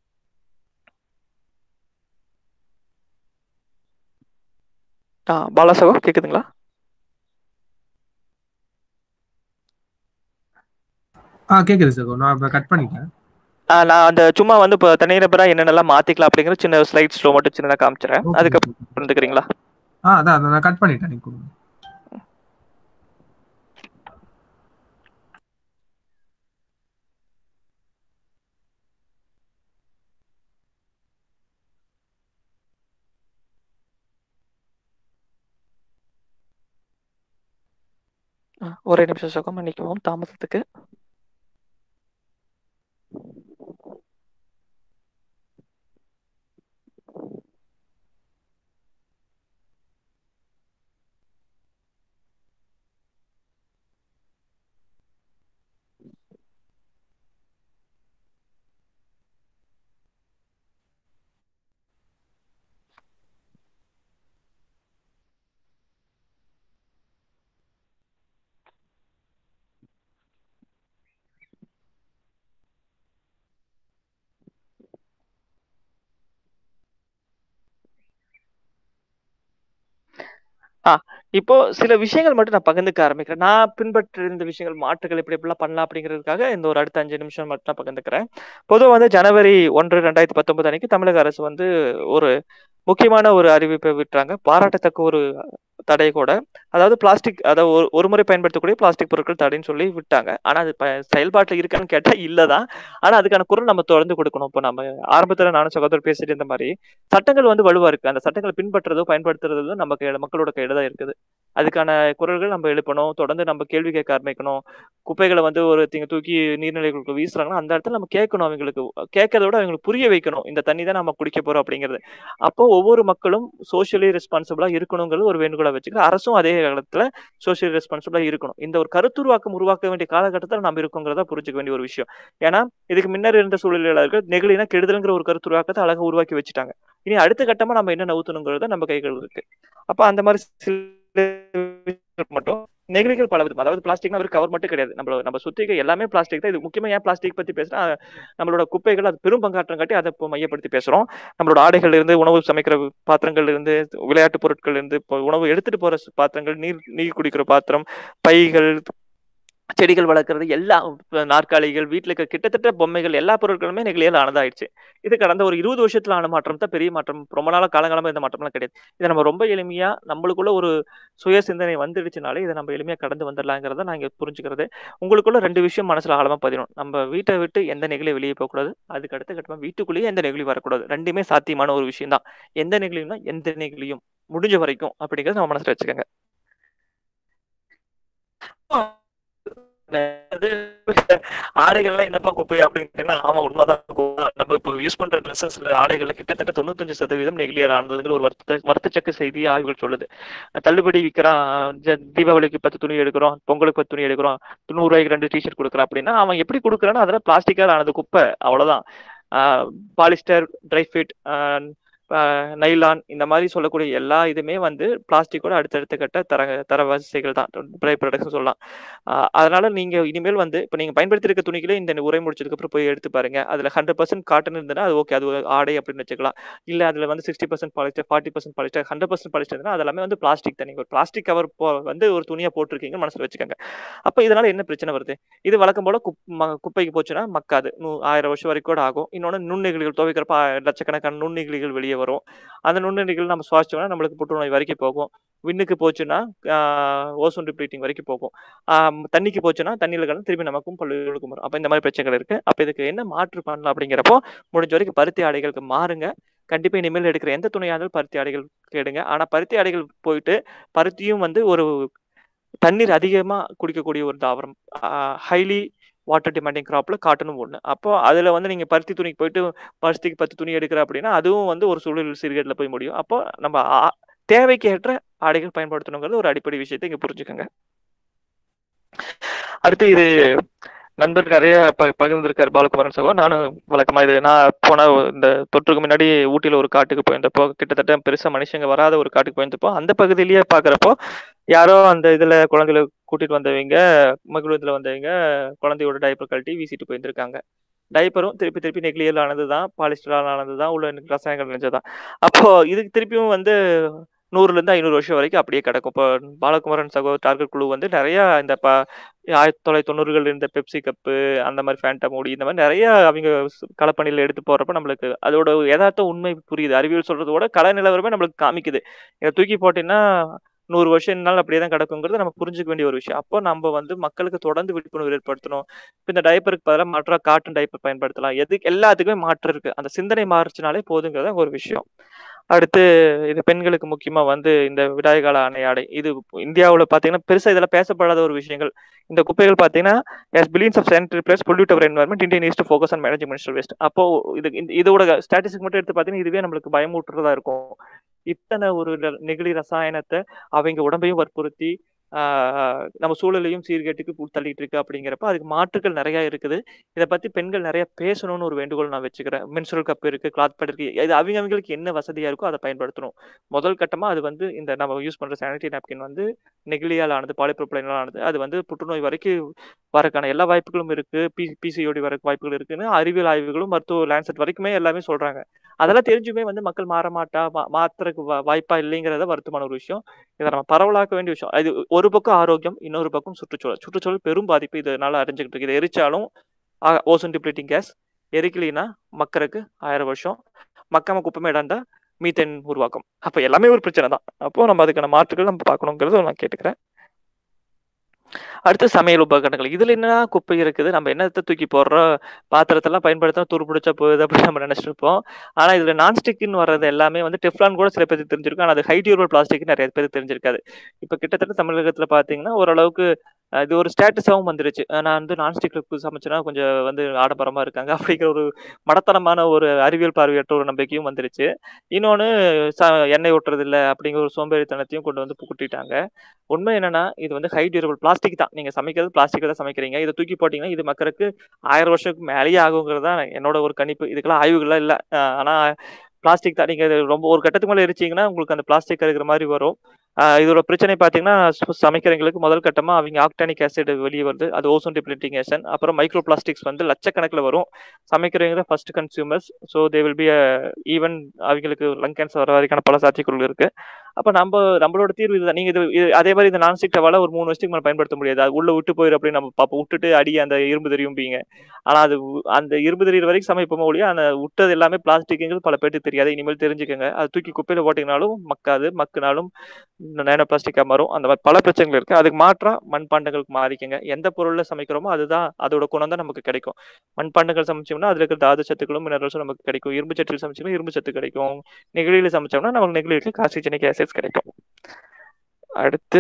ஆ பாலா சகோ கேக்குதுங்களா? ஆ கேக்குது சகோ. நான் இப்ப கட் பண்ணிட்டேன். ஆ, நான் அந்த சும்மா வந்து இப்போ தனிநபரா என்னென்னலாம் மாத்திக்கலாம் அப்படிங்கிற சின்ன ஸ்லைட் ஸ்லோ மட்டும் சின்னதா காமிச்சிடுறேன். Okay okay. அதுக்கப்புறம் புரிஞ்சுக்கிறீங்களா? ஆ அதான் அதான் நான் கட் பண்ணிட்டேன். நீங்க கொடுங்க. ஆ, ஒரே நிமிஷம் சகோ, மன்னிக்கவும் தாமதத்துக்கு. ஆ இப்போ சில விஷயங்கள் மட்டும் நான் பகிர்ந்துக்க ஆரம்பிக்கிறேன். நான் பின்பற்ற இந்த விஷயங்கள் மாற்றுகள் எப்படி எப்படிலாம் பண்ணலாம் அப்படிங்கிறதுக்காக இந்த ஒரு அடுத்த ஐந்து நிமிஷம் மட்டும் நான் பகிர்ந்துக்கிறேன். பொதுவா வந்து ஜனவரி ஒன்று, இரண்டாயிரத்து பத்தொன்பது அன்னைக்கு தமிழக அரசு வந்து ஒரு முக்கியமான ஒரு அறிவிப்பை விட்டாங்க. பாராட்டத்தக்க ஒரு தடை கூட. அதாவது பிளாஸ்டிக் அதாவது ஒரு ஒரு முறை பயன்படுத்தக்கூடிய பிளாஸ்டிக் பொருட்கள் தடைன்னு சொல்லி விட்டாங்க. ஆனா அது ப செயல்பாட்டுல இருக்கான்னு கேட்டா இல்ல தான். ஆனா அதுக்கான குரல் நம்ம தொடர்ந்து கொடுக்கணும். இப்ப நம்ம ஆரம்பத்துல நானும் சகோதரர் பேசிட்டு இருந்த மாரி, சட்டங்கள் வந்து வலுவா இருக்கு. அந்த சட்டங்கள பின்பற்றதோ, பயன்படுத்துறதோ நம்ம கையில மக்களோட கையில தான் இருக்குது. அதுக்கான குரல்கள் நம்ம எழுப்பணும். தொடர்ந்து நம்ம கேள்வி கேட்க ஆரம்பிக்கணும். குப்பைகள வந்து ஒருத்தங்க தூக்கி நீர்நிலைகளுக்குள்ள வீசுறாங்கன்னா, அந்த இடத்துல நம்ம கேட்கணும் அவங்களுக்கு. கேட்கறத விட அவங்களுக்கு புரிய வைக்கணும். இந்த தண்ணி தான் நம்ம குடிக்க போறோம் அப்படிங்கிறது. அப்போ ஒவ்வொரு மக்களும் சோஷியலி ரெஸ்பான்சிபிளா இருக்கணுங்கிறது ஒரு வேண்டுகோளா வச்சுக்கிறேன். அரசும் அதே காலத்துல சோஷியல் ரெஸ்பான்சிபிளா இருக்கணும். இந்த ஒரு கருத்துருவாக்கம் உருவாக்க வேண்டிய காலகட்டத்துல நம்ம இருக்கோங்கிறத புரிஞ்சுக்க வேண்டிய ஒரு விஷயம். ஏன்னா, இதுக்கு முன்னர் இருந்த சூழ்நிலையாளர்கள் நெகிழினா கெடுதல்ங்கிற ஒரு கருத்துருவாக்கத்த அழகா உருவாக்கி வச்சுட்டாங்க. இனி அடுத்த கட்டமா நம்ம என்ன நவுத்தணுங்கிறது நம்ம கைகள் இருக்கு. அப்ப அந்த மாரி சில விஷயங்கள் மட்டும் நெகிழிகள் பல விதம். அதாவது பிளாஸ்டிக்னா வெறும் கவர் மட்டும் கிடையாது. நம்ம நம்ம சுத்தி இருக்க எல்லாமே பிளாஸ்டிக் தான். இது முக்கியமா ஏன் பிளாஸ்டிக் பத்தி பேசுனா, நம்மளோட குப்பைகள் அது பெரும் பங்காற்றம் காட்டி அத இப்போ மையப்படுத்தி பேசுறோம். நம்மளோட ஆடைகள்ல இருந்து, உணவு சமைக்கிற பாத்திரங்கள்ல இருந்து, விளையாட்டு பொருட்கள்ல இருந்து, இப்போ உணவு எடுத்துட்டு போற ஸ் பாத்திரங்கள், நீர் நீர் குடிக்கிற பாத்திரம், பைகள், செடிகள் வளர்க்கறது எல்லாம் நாற்காலிகள், வீட்ல இருக்க கிட்டத்தட்ட பொம்மைகள் எல்லா பொருட்களுமே நெகிழியால ஆனதாயிடுச்சு. இது கடந்த ஒரு இருபது வருஷத்துல ஆன மாற்றம் தான் பெரிய மாற்றம். ரொம்ப நாளா காலங்காலமா இந்த மாற்றம்லாம் கிடையாது. இத நம்ம ரொம்ப எளிமையா நம்மளுக்குள்ள ஒரு சுய சிந்தனை வந்துடுச்சுனாலே, இத நம்ம எளிமையா கடந்து வந்துடலாங்கிறத நான் இங்க புரிஞ்சுக்கிறது. உங்களுக்குள்ள ரெண்டு விஷயம் மனசுல ஆழமா பதியணும். நம்ம வீட்ட விட்டு எந்த நெகிழியும் வெளிய போக்கூடாது. அதுக்கு அடுத்த கட்டமா வீட்டுக்குள்ளேயே எந்த நெகிழியும் வரக்கூடாது. ரெண்டுமே சாத்தியமான ஒரு விஷயம் தான். எந்த நெகிழியும்னா, எந்த நெகிழியும் முடிஞ்ச வரைக்கும் அப்படிங்கிறத நம்ம மனசுல வச்சுக்கங்க. அது ஆடைகள்லாம் என்னப்பா குப்பை அப்படின்னு கேட்டீங்கன்னா, ஆமா உண்மைதான். நம்ம இப்போ யூஸ் பண்ற ட்ரெஸ்ஸஸ்ல ஆடைகள்ல கிட்டத்தட்ட தொண்ணூத்தஞ்சு சதவீதம் நெகிழியால் ஆனதுங்கிற ஒரு வருத்த வருத்தச்சக்க செய்தி ஆய்வுகள் சொல்லுது. தள்ளுபடி விற்கிறான், ஜ- தீபாவளிக்கு பத்து துணி எடுக்கிறோம், பொங்கலுக்கு பத்து துணி எடுக்கிறோம், நூறு ரூபாய்க்கு ரெண்டு டிஷர்ட் கொடுக்குறான் அப்படின்னா அவன் எப்படி கொடுக்குறான்னு அதெல்லாம் பிளாஸ்டிக்கால் ஆனது குப்பை அவ்வளவுதான். பாலிஸ்டர், ட்ரை ஃபிட், நைலான் இந்த மாதிரி சொல்லக்கூடிய எல்லா இதுமே வந்து பிளாஸ்டிக்கோட அடுத்தடுத்த கட்ட தர தர வரிசைகள் தான் பை ப்ராடக்ட்ஸ் சொல்லலாம். ஆஹ் அதனால நீங்க இனிமேல் வந்து இப்போ நீங்க பயன்படுத்தி இருக்க துணிகளே இந்த உரை முடிச்சதுக்கு அப்புறம் போய் எடுத்து பாருங்க. அதுல ஹண்ட்ரட் பர்சன்ட் காட்டன் இருந்ததுன்னா அது ஓகே, அது ஒரு ஆடை அப்படின்னு வச்சுக்கலாம். இல்ல அதுல வந்து sixty percent polyester, forty percent polyester, hundred percent polyester இருந்தா அது எல்லாமே வந்து பிளாஸ்டிக் தான். நீங்க ஒரு பிளாஸ்டிக் கவர் வந்து ஒரு துணியா போட்டிருக்கீங்க மனசுல வச்சுக்கோங்க. அப்ப இதனால என்ன பிரச்சனை வருது? இது வழக்கம் போல குப் ம- குப்பைக்கு போச்சுன்னா மக்காது. நூ- ஆயிரம் வருஷம் வரைக்கும் கூட ஆகும். இன்னொன்னு நுண்ணுகிளிகள் துவைக்கிறப்ப ஆ- லட்சக்கணக்கான நுண்ணுகிளிகள் வெளியே வரும். அந்த நுண்ணுகிளிகள் நம்ம சுவாசிச்சோம்னா நம்மளுக்கு புற்றுநோய் வரைக்கும் போகும். விண்ணுக்கு போச்சுன்னா ஓசோன் டிப்ளீட்டிங் வரைக்கும் போகும். ஆஹ் தண்ணிக்கு போச்சுன்னா தண்ணியில கலந்து திருப்பி நமக்கும் பல்லுகளுக்கும் வரும். அப்ப இந்த மாதிரி பிரச்சனைகள் இருக்கு. அப்ப இதுக்கு என்ன மாற்று பண்ணலாம் அப்படிங்கிறப்போ முடிஞ்ச வரைக்கும் பருத்தி ஆடைகளுக்கு மாறுங்க. கண்டிப்பா இனிமேல் எடுக்கிற எந்த துணியா இருந்தாலும் பருத்தி ஆடைகள் கேடுங்க. ஆனா பருத்தி ஆடைகள் போயிட்டு பருத்தியும் வந்து ஒரு தண்ணீர் அதிகமா குடிக்கக்கூடிய ஒரு தாவரம். ஹைலி வாட்டர் டிமாண்டிங் கிராப்ல காட்டனும் ஒண்ணு. அப்போ அதுல வந்து நீங்க பருத்தி துணிக்கு போயிட்டு வருஷத்துக்கு பத்து துணி எடுக்கிற அப்படின்னா அதுவும் வந்து ஒரு சூழல் சீர்கேடுல போய் முடியும். அப்போ நம்ம ஆ- தேவைக்கு ஏற்ற ஆடைகள் பயன்படுத்தணுங்கிறது ஒரு அடிப்படை விஷயத்தை இங்க புரிஞ்சுக்கோங்க. அடுத்து இது நண்பர் நிறைய ப பகிர்ந்திருக்காரு பாலகுமாரன் சகோ. நானும் வழக்கமா இது நான் போன இந்த தொற்றுக்கு முன்னாடி ஊட்டியில ஒரு காட்டுக்கு போயிருந்தப்போ கிட்டத்தட்ட பெருசா மனுஷங்க வராத ஒரு காட்டுக்கு போயிருந்தப்போ அந்த பகுதியிலேயே பாக்குறப்போ யாரோ அந்த இதுல குழந்தைகளை கூட்டிட்டு வந்தவங்க, மகிழ்வத்துல வந்தவங்க குழந்தையோட டைப்பர் கழட்டி வீசிட்டு போயிருந்திருக்காங்க. டைப்பரும் திருப்பி திருப்பி நெக்லியல் ஆனதுதான், பாலிஸ்டரால் ஆனதுதான், உள்ள ரசாயனங்கள் நிறைஞ்சதுதான். அப்போ இதுக்கு திருப்பியும் வந்து நூறுல இருந்து ஐநூறு வருஷம் வரைக்கும் அப்படியே கிடக்கும். இப்போ பாலகுமாரன் சகோ டார்கெட் குழு வந்து நிறைய இந்த ப ஆயிரத்தி தொள்ளாயிரத்தி தொண்ணூறுகள் இருந்த பெப்சி கப்பு, அந்த மாதிரி ஃபேண்டா மூடி, இந்த மாதிரி நிறைய அவங்க களப்பணியில எடுத்து போறப்ப நம்மளுக்கு அதோட யதார்த்த உண்மை புரியுது. அறிவியல் சொல்றத விட கள நிலவரமே நம்மளுக்கு காமிக்குது. இதை தூக்கி போட்டீங்கன்னா நூறு வருஷம் என்னாலும் அப்படியே தான் கிடக்குங்கிறது நம்ம புரிஞ்சுக்க வேண்டிய ஒரு விஷயம். அப்போ நம்ம வந்து மக்களுக்கு தொடர்ந்து விழிப்புணர்வு ஏற்படுத்தணும். இப்போ இந்த டைப்பருக்கு பதிலாக மாற்றா காட்டன் டைப்பர் பயன்படுத்தலாம். எது எல்லாத்துக்குமே மாற்றம் இருக்கு. அந்த சிந்தனை மாறுச்சுனாலே போதுங்கிறது ஒரு விஷயம். அடுத்து இது பெண்களுக்கு முக்கியமா வந்து இந்த விடாய்கால ஆணை ஆடை. இது இந்தியாவுல பாத்தீங்கன்னா பெருசா இதெல்லாம் பேசப்படாத ஒரு விஷயங்கள். இந்த குப்பைகள் பாத்தீங்கன்னா as billions of sanitary players pollute our environment, India needs to focus on managing menstrual waste. அப்போ இது இந்த- இதோட ஸ்டாட்டிஸ்டிக் மட்டும் எடுத்து பாத்தீங்கன்னா இதுவே நம்மளுக்கு பயமூட்டுறதா இருக்கும். இத்தனை ஒரு ர- நெகிழி ரசாயனத்தை அவங்க உடம்பையும் வற்புறுத்தி ஆஹ் நம்ம சூழலையும் சீர்கேட்டுக்கு கு- தள்ளிட்டு இருக்கு அப்படிங்கிறப்ப அதுக்கு மாற்றுகள் நிறைய இருக்குது. இதை பத்தி பெண்கள் நிறைய பேசணும்னு ஒரு வேண்டுகோள் நான் வச்சுக்கிறேன். மென்சுரல் கப் இருக்கு, கிளாத் பேட் இருக்கு. இது அவங்க அவங்களுக்கு என்ன வசதியா இருக்கோ அதை பயன்படுத்தணும். முதல் கட்டமா அது வந்து இந்த நம்ம யூஸ் பண்ற சானிட்டரி நாப்கின் வந்து நெகிழியால் ஆனது, பாலிப்ரோபிளைனால் ஆனது. அது வந்து புற்றுநோய் வரைக்கும் வரக்கான எல்லா வாய்ப்புகளும் இருக்கு. பி பிசிஓடி வர வாய்ப்புகள் இருக்குன்னு அறிவியல் ஆய்வுகளும் மருத்துவ லான்செட் வரைக்குமே எல்லாமே சொல்றாங்க. அதெல்லாம் தெரிஞ்சுமே வந்து மக்கள் மாற மாட்டா மா மாத்துறதுக்கு வா வாய்ப்பா இல்லைங்கிறத வருத்தமான ஒரு விஷயம். இத நம்ம பரவலாக்க வேண்டிய விஷயம். இது ஒரு பக்கம் ஆரோக்கியம், இன்னொரு பக்கம் சுற்றுச்சூழல். சுற்றுச்சூழல் பெரும் பாதிப்பு இதனால அடைஞ்சுகிட்டு இருக்கு. இத எரிச்சாலும் அ ஓசோன் டிப்ளீட்டிங் கேஸ், எரிக்கலைன்னா மக்கறக்கு ஆயிரம் வருஷம், மக்காம குப்பைமேடா இருந்தா மீத்தேன் உருவாக்கும். அப்ப எல்லாமே ஒரு பிரச்சனை தான். அப்போ நம்ம அதுக்கான மாற்றுகள் நம்ம பார்க்கணுங்கிறத நான் கேட்டுக்கிறேன். அடுத்து சமையல் உபகரணங்கள். இதுல என்ன குப்பை இருக்குது? நம்ம என்னத்த தூக்கி போடுறோம்? பாத்திரத்தெல்லாம் பயன்படுத்தினா துரு பிடிச்சா போகுது அப்படின்னு நம்ம நினைச்சிட்டு இருப்போம். ஆனா இதுல நான்ஸ்டிக்ன்னு வர்றது எல்லாமே வந்து டெஃப்லான் கூட சில பேருக்கு தெரிஞ்சிருக்கும். ஆனா அது ஹை டியூரபிள் பிளாஸ்டிக் நிறைய பேருக்கு தெரிஞ்சிருக்காது. இப்ப கிட்டத்தட்ட தமிழகத்துல பார்த்தீங்கன்னா, ஓரளவுக்கு அ இது ஒரு ஸ்டேட்டஸாவும் வந்துருச்சு. அ நான் வந்து நான்ஸ்டிக்ல கு சமைச்சேன்னா கொஞ்சம் வந்து ஆடம்பரமா இருக்காங்க. அப்படிங்கிற ஒரு மடத்தனமான ஒரு அறிவியல் பார்வையற்ற ஒரு நம்பிக்கையும் வந்துருச்சு. இன்னொன்னு ச எண்ணெய் ஊத்துறதில்ல அப்படிங்கிற ஒரு சோம்பேறித்தனத்தையும் கொண்டு வந்து புகுத்திட்டாங்க. உண்மை என்னன்னா, இது வந்து ஹை டியூரபிள் பிளாஸ்டிக் தான். நீங்க சமைக்கிறது பிளாஸ்டிக்ல தான் சமைக்கிறீங்க. இத தூக்கி போட்டீங்கன்னா, இது மக்கறக்கு ஆயிரம் வருஷத்துக்கு மேலேயே ஆகுங்கிறது தான் என்னோட ஒரு கணிப்பு. இதுக்கெல்லாம் ஆய்வுகள்லாம் இல்ல. அ ஆனா பிளாஸ்டிக் தான். நீங்க ரொம்ப ஒரு கட்டத்துக்கு மேல எரிச்சீங்கன்னா, உங்களுக்கு அந்த பிளாஸ்டிக் கருகுற மாரி வரும். அ இதோட பிரச்சனை பார்த்தீங்கன்னா, ச சமைக்கிறவங்களுக்கு முதல் கட்டமா அவிங்க ஆக்டானிக் ஆசிட் வெளிய வருது. அது ஓசோன் டிப்ளீட்டிங் ஏஷன். அப்புறம் மைக்ரோ பிளாஸ்டிக்ஸ் வந்து லட்சக்கணக்குல வரும். சமைக்கிறவங்க first consumers. So they will be uh even அவிங்களுக்கு லங் கேன்சர் வர வரைக்கான பல சாத்தியக்கூறுகள் இருக்கு. அப்ப நம்ப நம்மளோட தீர்வு இதுதான். நீங்க இது இது அதே மாரி இந்த நான்ஸ்டிக் டவால ஒரு மூணு வருஷத்துக்கு மேல பயன்படுத்த முடியாது. அது உள்ள விட்டு போயிரும் அப்படின்னு நம்ம பார்ப்போம். விட்டுட்டு அடி அந்த இரும்பு தெரியும்பீங்க. ஆனா அது உ அந்த இரும்பு தெரியிற வரைக்கும் சமைப்போமே ஒழிய, அந்த விட்டது எல்லாமே பிளாஸ்டிக்ங்கிறது பல பேத்துக்கு தெரியாது. இனிமேல் தெரிஞ்சுக்கங்க. அத தூக்கி குப்பையில போட்டீங்கனாலும் மக்காது. மக்குனாலும் நானோ பிளாஸ்டிக்கா மாறும். அந்த மாரி பல பிரச்சனைகள் இருக்கு. அதுக்கு மாற்றா மண்பாண்டங்களுக்கு மாறிக்கங்க. எந்த பொருள்ல சமைக்கிறோமோ அதுதான் அதோட குணம் தான் நமக்கு கிடைக்கும். மண்பாண்டங்கள் சமைச்சோம்னா அதுல இருக்கிற தாது சத்துக்களும், மினரல்ஸும் நமக்கு கிடைக்கும். இரும்பு சட்டியில சமைச்சோம்னா இரும்பு சத்து கிடைக்கும். நெகிழியில சமைச்சோம்னா நமக்கு நெகிழியில கார்சிஜனிக் ஆசிட்ஸ் கிடைக்கும். அடுத்து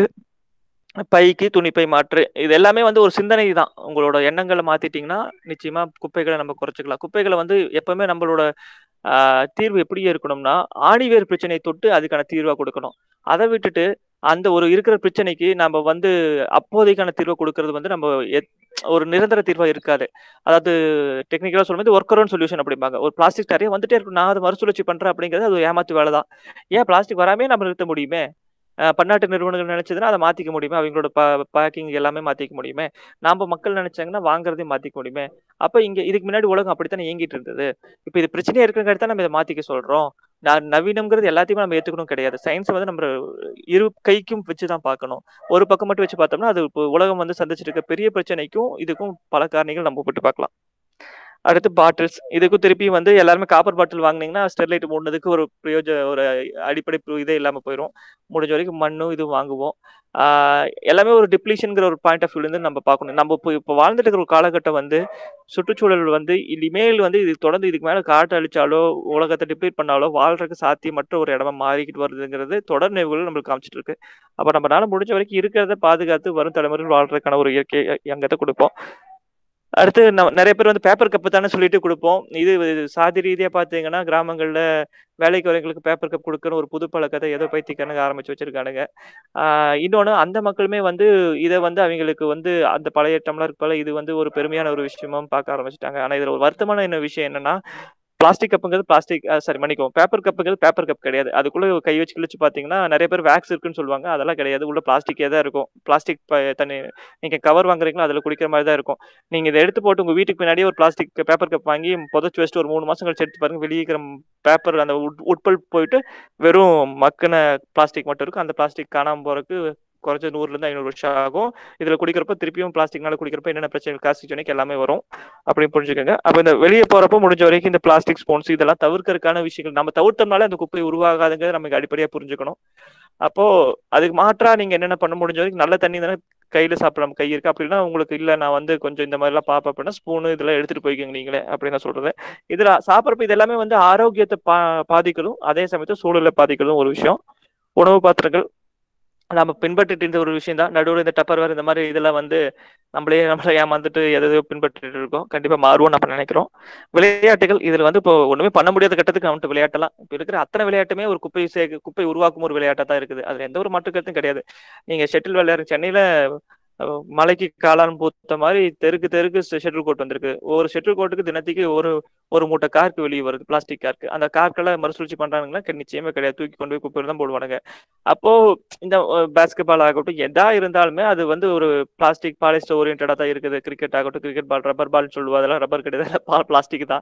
பைக்கு, துணிப்பை மாற்று. இது எல்லாமே வந்து ஒரு சிந்தனை தான். உங்களோட எண்ணங்கள மாத்திட்டீங்கன்னா, நிச்சயமா குப்பைகள நம்ம குறைச்சுக்கலாம். குப்பைகள வந்து எப்பவுமே நம்மளோட அ தீர்வு எப்படி இருக்கணும்னா, ஆணிவேர் பிரச்சனைய தொட்டு அதுக்கான தீர்வா குடுக்கணும். அத விட்டுட்டு, அந்த ஒரு இருக்கிற பிரச்சனைக்கு நம்ம வந்து அப்போதைக்கான தீர்வ குடுக்குறது வந்து நம்ம எத் ஒரு நிரந்தர தீர்வா இருக்காது. அதாவது டெக்னிக்கலா சொல்லும்போது ஒர்க் அரவுண்ட் சொல்யூஷன் அப்படிம்பாங்க. ஒரு பிளாஸ்டிக் நெறைய வந்துட்டே இருக்கும். நான் அத மறுசுழற்சி பண்றேன் அப்படிங்கிறது அது ஒரு ஏமாத்து வேல தான். ஏன் பிளாஸ்டிக் வராமயே நம்ம நிறுத்த முடியுமே! அ பன்னாட்டு நிறுவனங்கள் நினைச்சதுன்னா, அத மாத்திக்க முடியுமே! அவிங்களோட ப பேக்கிங் எல்லாமே மாத்திக்க முடியுமே! நாம மக்கள் நினைச்சாங்கன்னா, வாங்குறதையும் மாத்திக்க முடியுமே! அப்ப இங்க இதுக்கு முன்னாடி உலகம் அப்படித்தானே இயங்கிட்டு இருந்தது. இப்ப இது பிரச்சனையா இருக்கிறங்காட்டி தான் நம்ம இத மாத்திக்க சொல்றோம். ந நவீனம்ங்கிறது எல்லாத்தையுமே நம்ம ஏத்துக்கணும் கிடையாது. சயன்ஸ வந்து நம்ம இரு கைக்கும் வச்சு தான் பார்க்கணும். ஒரு பக்கம் மட்டும் வச்சு பார்த்தோம்னா, அது இப்போ உலகம் வந்து சந்திச்சிட்டு இருக்க பெரிய பிரச்சனைக்கும், இதுக்கும் பல காரணிகள் நம்ம ஒப்பிட்டு பார்க்கலாம். அடுத்து பாட்டில்ஸ். இதுக்கும் திருப்பி வந்து எல்லாருமே காப்பர் பாட்டில் வாங்குனீங்கன்னா, ஸ்டெர்லைட் மூடுனதுக்கு ஒரு பிரயோஜ ஒரு அடிப்படை பு இதே இல்லாம போயிரும். முடிஞ்ச வரைக்கும் மண்ணும் இதுவும் வாங்குவோம். ஆ எல்லாமே ஒரு டிப்ளீஷன்ங்கிற ஒரு பாயிண்ட் ஆஃப் வியூலருந்து நம்ம பார்க்கணும். நம்ம இப்போ இப்போ வாழ்ந்துட்டு இருக்கிற ஒரு காலகட்டம் வந்து, சுற்றுச்சூழல் வந்து இனிமேல் வந்து இது தொடர்ந்து இதுக்கு மேல காட்ட அழிச்சாலோ, உலகத்த டிப்ளீட் பண்ணாலோ, வாழ்றதுக்கு சாத்தியமற்ற ஒரு இடமா மாறிக்கிட்டு வருதுங்கிறது தொடர் நிகழ்வுகள் நம்மளுக்கு காமிச்சிட்டு இருக்கு. அப்ப நம்மனால முடிஞ்ச வரைக்கும் இருக்கிறத பாதுகாத்து வரும் தலைமுறைகள் வாழ்றதுக்கான ஒரு இயற்கை எங்கத்த குடுப்போம். அடுத்து ந நெறைய பேர் வந்து பேப்பர் கப் தானே சொல்லிட்டு குடுப்போம். இது சாதி ரீதியா பார்த்தீங்கன்னா, கிராமங்கள்ல வேலைக்கு வரவங்களுக்கு பேப்பர் கப் குடுக்குற ஒரு புது பழக்கத்த ஏதோ பைத்தியக்காரனுங்க ஆரம்பிச்சு வச்சிருக்கானுங்க. ஆ இன்னொன்னு அந்த மக்களுமே வந்து இத வந்து அவிங்களுக்கு வந்து அந்த பழைய டம்ளருக்கு பதிலா இது வந்து ஒரு பெருமையான ஒரு விஷயமாவும் பார்க்க ஆரம்பிச்சுட்டாங்க. ஆனா இதுல ஒரு வருத்தமான என்ன விஷயம் என்னன்னா, பிளாஸ்டிக் கப்புங்கிறது பிளாஸ்டிக் அ சாரி மன்னிக்கவும். பேப்பர் கப்புங்கிறது பேப்பர் கப் கிடையாது. அதுக்குள்ள கை வச்சு கிழிச்சு பார்த்தீங்கன்னா, நெறைய பேர் வேக்ஸ் இருக்குன்னு சொல்லுவாங்க. அதெல்லாம் கிடையாது. உள்ள பிளாஸ்டிக்கே தான் இருக்கும். பிளாஸ்டிக் ப தண்ணி நீங்க கவர் வாங்குறீங்களா, அதுல குடிக்கிற மாரி தான் இருக்கும். நீங்க இத எடுத்து போட்டு உங்க வீட்டுக்கு பின்னாடியே ஒரு பிளாஸ்டிக் பேப்பர் கப் வாங்கி புதைச்சு வச்சுட்டு ஒரு மூணு மாசம் கழிச்சு எடுத்து பாருங்க. வெளிய இருக்கிற பேப்பர் அந்த உட் உட்பல்ப் போயிட்டு வெறும் மக்குன பிளாஸ்டிக் மட்டும் இருக்கும். அந்த பிளாஸ்டிக் காணாம போறதுக்கு குறைஞ்சது நூறுலேருந்து ஐநூறு வருஷம் ஆகும். இதுல குடிக்கிறப்ப திருப்பியும் பிளாஸ்டிக்னால குடிக்கிறப்ப என்னென்ன பிரச்சனைகள் கார்சிஜனிக் எல்லாமே வரும். அப்படின்னு புரிஞ்சுக்கங்க. அப்ப இந்த வெளிய போறப்போ முடிஞ்ச வரைக்கும் இந்த பிளாஸ்டிக் ஸ்பூன்ஸ் இதெல்லாம் தவிர்க்கறதுக்கான விஷயங்கள் நம்ம தவிர்த்தோம்னாலே அந்த குப்பை உருவாகாதுங்கிறத நமக்கு அடிப்படையா புரிஞ்சுக்கணும். அப்போ அதுக்கு மாற்றா நீங்க என்னென்ன பண்ண முடிஞ்ச வரைக்கும் நல்ல தண்ணி தானே கையில சாப்பிட நம்ம கை இருக்கு. அப்படின்னா உங்களுக்கு இல்ல நான் வந்து கொஞ்சம் இந்த மாதிரிலாம் பார்ப்பேன் அப்படின்னா ஸ்பூனு இதெல்லாம் எடுத்துட்டு போய்க்கங்க நீங்களே அப்படின்னு நான் சொல்றது. இதுல சாப்பிட்றப்ப இது எல்லாமே வந்து ஆரோக்கியத்தை பா பாதிக்கிறதும் அதே சமயத்தில் சூழலை பாதிக்கிறதும் ஒரு விஷயம். உணவு பாத்திரங்கள் நம்ம பின்பற்றிட்டு இருந்த ஒரு விஷயம் தான். நடுவுல இந்த டப்பர்வேர் இந்த மாதிரி இதெல்லாம் வந்து நம்மளே நம்மள ஏமாந்துட்டு எதையோ பின்பற்றிட்டு இருக்கோம். கண்டிப்பா மாறுவோம் நம்ம நினைக்கிறோம். விளையாட்டுகள் இதுல வந்து இப்போ ஒண்ணுமே பண்ண முடியாத கட்டத்துக்கு அவன்ட்டு விளையாட்டலாம். இப்ப இருக்கிற அத்தனை விளையாட்டுமே ஒரு குப்பை சே குப்பை உருவாக்கும் ஒரு விளையாட்டா தான் இருக்குது. அதுல எந்த ஒரு மாற்று கருத்தும் கிடையாது. நீங்க ஷட்டில் விளையாடுற சென்னையில அஹ், மலைக்கு காளான் பூத்த மாதிரி தெருக்கு தெருக்கு ஷட்டில் கோர்ட் வந்திருக்கு. ஒரு ஷட்டில் கோர்ட்டுக்கு தினத்துக்கு ஒரு ஒரு மூட்டை கார்க்கு வெளியே வருது, பிளாஸ்டிக் கார்க்கு. அந்த கார்க்கெல்லாம் மறுசுழற்சி பண்றாங்கன்னா நிச்சயமே கிடையாது. தூக்கி கொண்டு போய் குப்பையில தான் போடுவானுங்க. அப்போ இந்த பேஸ்கெட் பால் ஆகட்டும் எதா இருந்தாலுமே அது வந்து ஒரு பிளாஸ்டிக் பாலிஸ்டர் ஓரியன்டா தான் இருக்குது. கிரிக்கெட் ஆகட்டும் கிரிக்கெட் பால் ரப்பர் பால் சொல்லுவோம். அதெல்லாம் ரப்பர் கிடையாது, பிளாஸ்டிக் தான்.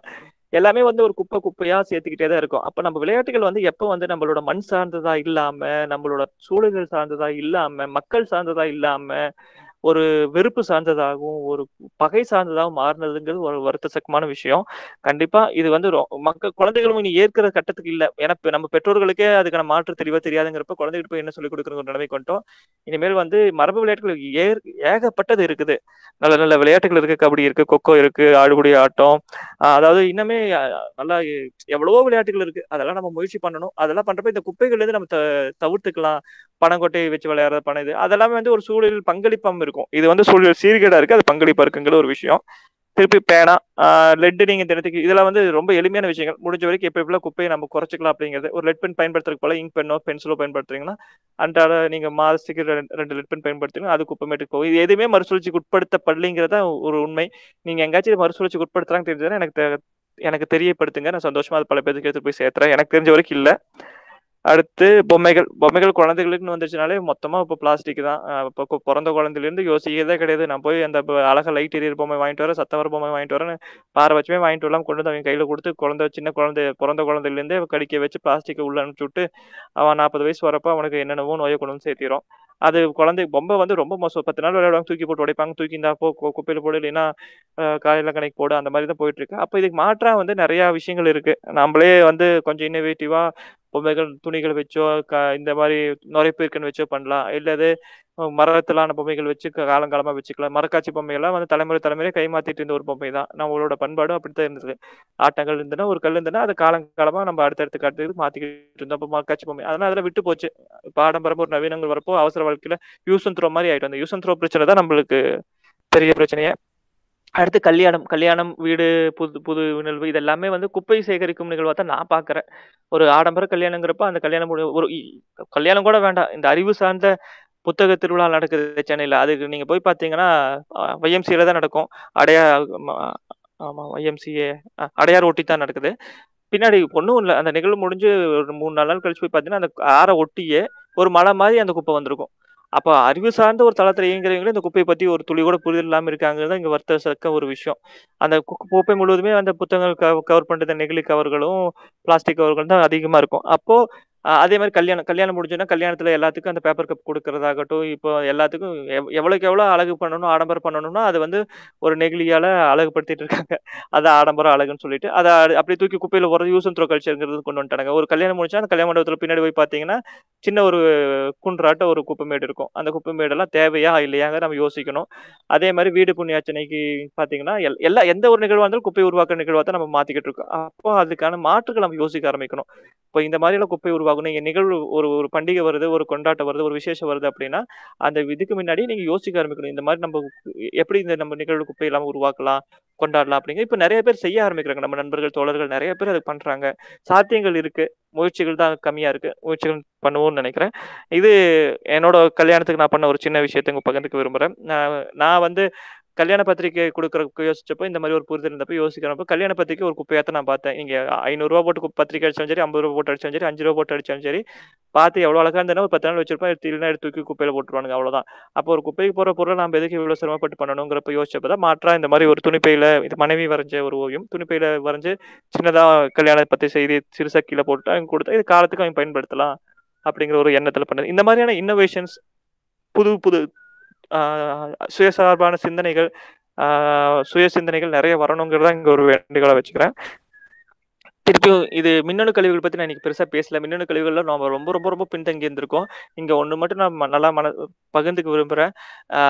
எல்லாமே வந்து ஒரு குப்பை குப்பையா சேர்த்துக்கிட்டே தான் இருக்கும். அப்ப நம்ம விளையாட்டுகள் வந்து எப்ப வந்து நம்மளோட மண் சார்ந்ததா இல்லாம, நம்மளோட சூழல்கள் சார்ந்ததா இல்லாம, மக்கள் சார்ந்ததா இல்லாம, ஒரு வெறுப்பு சார்ந்ததாகவும், ஒரு பகை சார்ந்ததாகவும் மாறுனதுங்கிறது ஒரு வருத்தத்தக்கமான விஷயம். கண்டிப்பா இது வந்து ரொ மக்கள் குழந்தைகளும் இனி ஏற்கிற கட்டத்துக்கு இல்ல. ஏன்னா இப்ப நம்ம பெற்றோர்களுக்கே அதுக்கான மாற்று தெளிவா தெரியாதுங்கிறப்ப, குழந்தைகிட்ட போய் என்ன சொல்லிக் குடுக்குறங்கிற ஒரு நிலைமைக்கு வந்துட்டோம். இனிமேல் வந்து மரபு விளையாட்டுகள் ஏர் ஏகப்பட்டது இருக்குது. நல்ல நல்ல விளையாட்டுகள் இருக்கு. கபடி இருக்கு, கொக்கோ இருக்கு, ஆடுபுடி ஆட்டம். அ அதாவது இன்னுமே அ நல்லா எவ்வளவோ விளையாட்டுகள் இருக்கு. அதெல்லாம் நம்ம முயற்சி பண்ணணும். அதெல்லாம் பண்றப்ப இந்த குப்பைகள்லேருந்து நம்ம த தவிர்த்துக்கலாம். பனங்கொட்டையை வச்சு விளையாடுற பன இது. அதெல்லாமே வந்து ஒரு சூழலில் பங்களிப்பாம இருக்கும். இது வந்து சூழல் சீர்கேடா இருக்கு. அது பங்களிப்பா இருக்குங்கிற ஒரு விஷயம். திருப்பி பேனா, ஆ லெட் நீங்க தினத்துக்கு இதெல்லாம் வந்து ரொம்ப எளிமையான விஷயங்கள். முடிஞ்ச வரைக்கும் எப்ப எப்படிலாம் குப்பைய நம்ம குறைச்சுக்கலாம் அப்படிங்கிறது. ஒரு லெட் பென் பயன்படுத்துறதுக்கு பதிலா இங்க் பென்னோ, பென்சிலோ பயன்படுத்துறீங்கன்னா, அன்றாட நீங்க மாதத்துக்கு ரெ ரெண்டு லெட் பென் பயன்படுத்துறீங்கன்னா, அது குப்பைமேட்டுக்கு போகும். இது எதுவுமே மறுசுழற்சிக்கு உட்படுத்தப்படலைங்கிறது தான் ஒரு உண்மை. நீங்க எங்கேயாச்சும் மறுசுழற்சிக்கு உட்படுத்துறாங்கன்னு தெரிஞ்சதுன்னா எனக்கு தெ எனக்கு தெரியப்படுத்துங்க. நான் சந்தோஷமா அது பல பேத்துக்கு எடுத்துட்டு போய் சேர்த்துறேன். எனக்கு தெரிஞ்ச வரைக்கும் இல்ல. அடுத்து பொம்மைகள். பொம்மைகள் குழந்தைகளுக்குன்னு வந்துருச்சுனாலே மொத்தமா இப்ப பிளாஸ்டிக் தான். அ இப்ப பொறந்த குழந்தையிலேருந்து யோசிக்கிறதே கிடையாது. நான் போய் அந்த ப அழகா லைட் எரியிற பொம்மை வாங்கிட்டு வரேன், சத்தம் வர பொம்மை வாங்கிட்டு வரேன்னு பாரபட்சமே வாங்கிட்டு வரலாம கொண்டு வந்து அவங்க கையில குடுத்து, குழந்தை சின்ன குழந்தை பொறந்த குழந்தையிலேருந்தே கடிக்க வச்சு பிளாஸ்டிக்க உள்ள அனுப்பிச்சு விட்டு, அவன் நாற்பது வயசு வரப்ப அவனுக்கு என்னென்னவோ நோய கொண்டு வந்து சேர்த்திரும். அது குழந்தை பொம்மை வந்து ரொம்ப மோசம். பத்து நாள் விளையாடுவாங்க, தூக்கி போட்டு உடைப்பாங்க. தூக்கி இந்தா போ கு குப்பையில போடு, இல்லைன்னா அ காலையில கடைக்கு போடு. அந்த மாரி தான் போயிட்டு இருக்கு. அப்ப இதுக்கு மாற்றா வந்து நெறைய விஷயங்கள் இருக்கு. நம்மளே வந்து கொஞ்சம் இன்னோவேட்டிவா பொம்மைகள், துணிகள் வச்சோ, க இந்த மாரி நுரைப்பீர்க்கன் வச்சோ பண்ணலாம். இல்ல அது மரத்திலான பொம்மைகள் வச்சு காலங்காலமா வச்சுக்கலாம். மரக்காட்சி பொம்மைகள்லாம் வந்து தலைமுறை தலைமுறையா கைமாத்திட்டு இருந்த ஒரு பொம்மை தான். நம்மளோட பண்பாடும் அப்படித்தான் இருந்தது. ஆட்டங்கள் இருந்ததுன்னா, ஒரு கல் இருந்ததுன்னா, அது காலங்காலமா நம்ம அடுத்தடுத்து அடுத்தடுத்து மாத்திக்கிட்டு இருந்தோம். அப்ப மரக்காட்சி பொம்மை. அதெல்லாம் அதெல்லாம் விட்டு போச்சு. இப்ப ஆடம்பரமா ஒரு நவீனங்கள் வரப்போ, அவசர வாழ்க்கையில யூஸ் அண்ட் த்ரோ மாரி ஆயிட்டு. அந்த யூஸ் அண்ட் த்ரோ பிரச்சனை தான் நம்மளுக்கு பெரிய பிரச்சனையே. அடுத்து கல்யாணம். கல்யாணம், வீடு, புது புது நிகழ்வு இது எல்லாமே வந்து குப்பை சேகரிக்கும் நிகழ்வா தான் நான் பார்க்குறேன். ஒரு ஆடம்பர கல்யாணங்கிறப்ப அந்த கல்யாணம் முடி ஒரு இ கல்யாணம் கூட வேண்டாம். இந்த அறிவு சார்ந்த புத்தக திருவிழா நடக்குது சென்னையில. அதுக்கு நீங்க போய் பார்த்தீங்கன்னா, அ ஒய்எம்சில தான் நடக்கும். அடையா ம ஆமா ஒய்எம்சிஏ அ அடையார் ஒட்டி தான் நடக்குது. பின்னாடி ஒண்ணும் இல்ல. அந்த நிகழ்வு முடிஞ்சு ஒரு மூணு, நாலு நாள் கழிச்சு போய் பார்த்தீங்கன்னா, அந்த ஆற ஒட்டியே ஒரு மலை மாரி அந்த குப்பை வந்திருக்கும். அப்ப அறிவு சார்ந்த ஒரு தளத்தில இயங்குறவங்களே இந்த குப்பைய பத்தி ஒரு துளி கூட புரிதல் இல்லாம இருக்காங்கிறது தான் இங்க வருத்தத்தக்க ஒரு விஷயம். அந்த கு குப்பை முழுவதுமே அந்த புத்தகங்கள் கவ் கவர் பண்ற நெகிழி கவர்களும், பிளாஸ்டிக் கவர்கள் தான் அதிகமா இருக்கும். அப்போ அ அதே மாரி கல்யாணம் கல்யாணம் முடிஞ்சோனே கல்யாணத்துல எல்லாத்துக்கும் அந்த பேப்பர் கப் குடுக்கறதாகட்டும், இப்போ எல்லாத்துக்கும் எவ் எவ்வளவுக்கு எவ்வளோ அழகு பண்ணணும், ஆடம்பரம் பண்ணணும்னா, அது வந்து ஒரு நெகிழியால அழகுபடுத்திட்டு இருக்காங்க. அதான் ஆடம்பரம், அழகுன்னு சொல்லிட்டு. அத அப்படியே தூக்கி குப்பையில போடுறது யூஸ் அண்ட் த்ரோ கல்ச்சர்ங்கிறது கொண்டு வந்துட்டானுங்க. ஒரு கல்யாணம் முடிஞ்சா அந்த கல்யாண மண்டபத்துல பின்னாடி போய் பார்த்தீங்கன்னா, சின்ன ஒரு குன்றாட்ட ஒரு குப்பை மேடு இருக்கும். அந்த குப்பை மேடெல்லாம் தேவையா? இல்லையாங்கிறத நம்ம யோசிக்கணும். அதே மாரி வீடு புண்ணியார்ச்சனைக்கு பார்த்தீங்கன்னா, எல் எல்லா எந்த ஒரு நிகழ்வா இருந்தாலும் குப்பை உருவாக்குற நிகழ்வா தான் நம்ம மாத்திக்கிட்டு இருக்கோம். அப்போ அதுக்கான மாற்றுகள நம்ம யோசிக்க ஆரம்பிக்கணும். இப்ப இந்த மாரியெல்லாம் குப்பை உருவாகும். நீங்க நிகழ்வு ஒரு ஒரு பண்டிகை வருது, ஒரு கொண்டாட்டம் வருது, ஒரு விசேஷம் வருது அப்படின்னா, அந்த இதுக்கு முன்னாடி நீங்க யோசிக்க ஆரம்பிக்கணும். இந்த மாரி நம்ம எப்படி இந்த நம்ம நிகழ்வு குப்பை இல்லாம உருவாக்கலாம், கொண்டாடலாம் அப்படிங்க. இப்ப நெறைய பேர் செய்ய ஆரம்பிக்கிறாங்க. நம்ம நண்பர்கள், தோழர்கள் நெறைய பேர் அத பண்றாங்க. சாத்தியங்கள் இருக்கு. முயற்சிகள் தான் கம்மியா இருக்கு. முயற்சிகள் பண்ணுவோம்னு நெனைக்கிறேன். இது என்னோட கல்யாணத்துக்கு நான் பண்ண ஒரு சின்ன விஷயத்த இங்க பகிர்ந்துக்க விரும்புறேன். நான் நான் வந்து கல்யாண பத்திரிக்கை குடுக்குறதுக்கு யோசிச்சப்போ, இந்த மாரி ஒரு புரிதல் இருந்தப்போ யோசிக்கிறப்போ, கல்யாண பத்திரிக்கை ஒரு குப்பையா தான் நான் பார்த்தேன். இங்க ரூ. ஐநூறு போட்டு கு பத்திரிக்கை அடிச்சாலும் சரி, ரூ. ஐம்பது போட்டு அடிச்சாலும் சரி, ரூ. அஞ்சு போட்டு அடிச்சாலும் சரி, பார்த்து எவ்வளோ அழகா இருந்ததுன்னா ஒரு பத்து நாள் வச்சிருப்பேன். எடுத்து இல்லன்னா எடுத்து தூக்கி குப்பையில போட்டுருவானுங்க அவ்வளோதான். அப்போ ஒரு குப்பைக்கு போற பொருள நாம எதுக்கு இவ்வளோ சிரமப்பட்டு பண்ணணுங்கிறப்ப யோசிச்சப்ப தான் மாற்றா இந்த மாரி ஒரு துணிப்பையில இது மனைவி வரைஞ்ச ஒரு ஓவியம். துணிப்பையில வரைஞ்சு சின்னதா கல்யாண பத்திரிகை செய்தி சிறுசா கீழ போட்டு அவங்களுக்கு குடுத்தா, இது காலத்துக்கு அவங்க பயன்படுத்தலாம். அப்படிங்கிற ஒரு எண்ணத்துல பண்ணது. இந்த மாரியான இன்னோவேஷன்ஸ் புது புது ஆ சுயசார்பான சிந்தனைகள், ஆ சுய சிந்தனைகள் நெறைய வரணுங்கிறத இங்க ஒரு வேண்டுகோளா வச்சுக்கிறேன். திருப்பியும் இது மின்னணு கழிவுகள் பத்தி நான் இன்னைக்கு பெருசா பேசல. மின்னணு கழிவுகள்ல நாம ரொம்ப ரொம்ப ரொம்ப பின்தங்கி இருந்திருக்கோம். இங்க ஒண்ணு மட்டும் நான் ம நல்லா மன பகிர்ந்துக்க விரும்புறேன். ஆ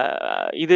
இது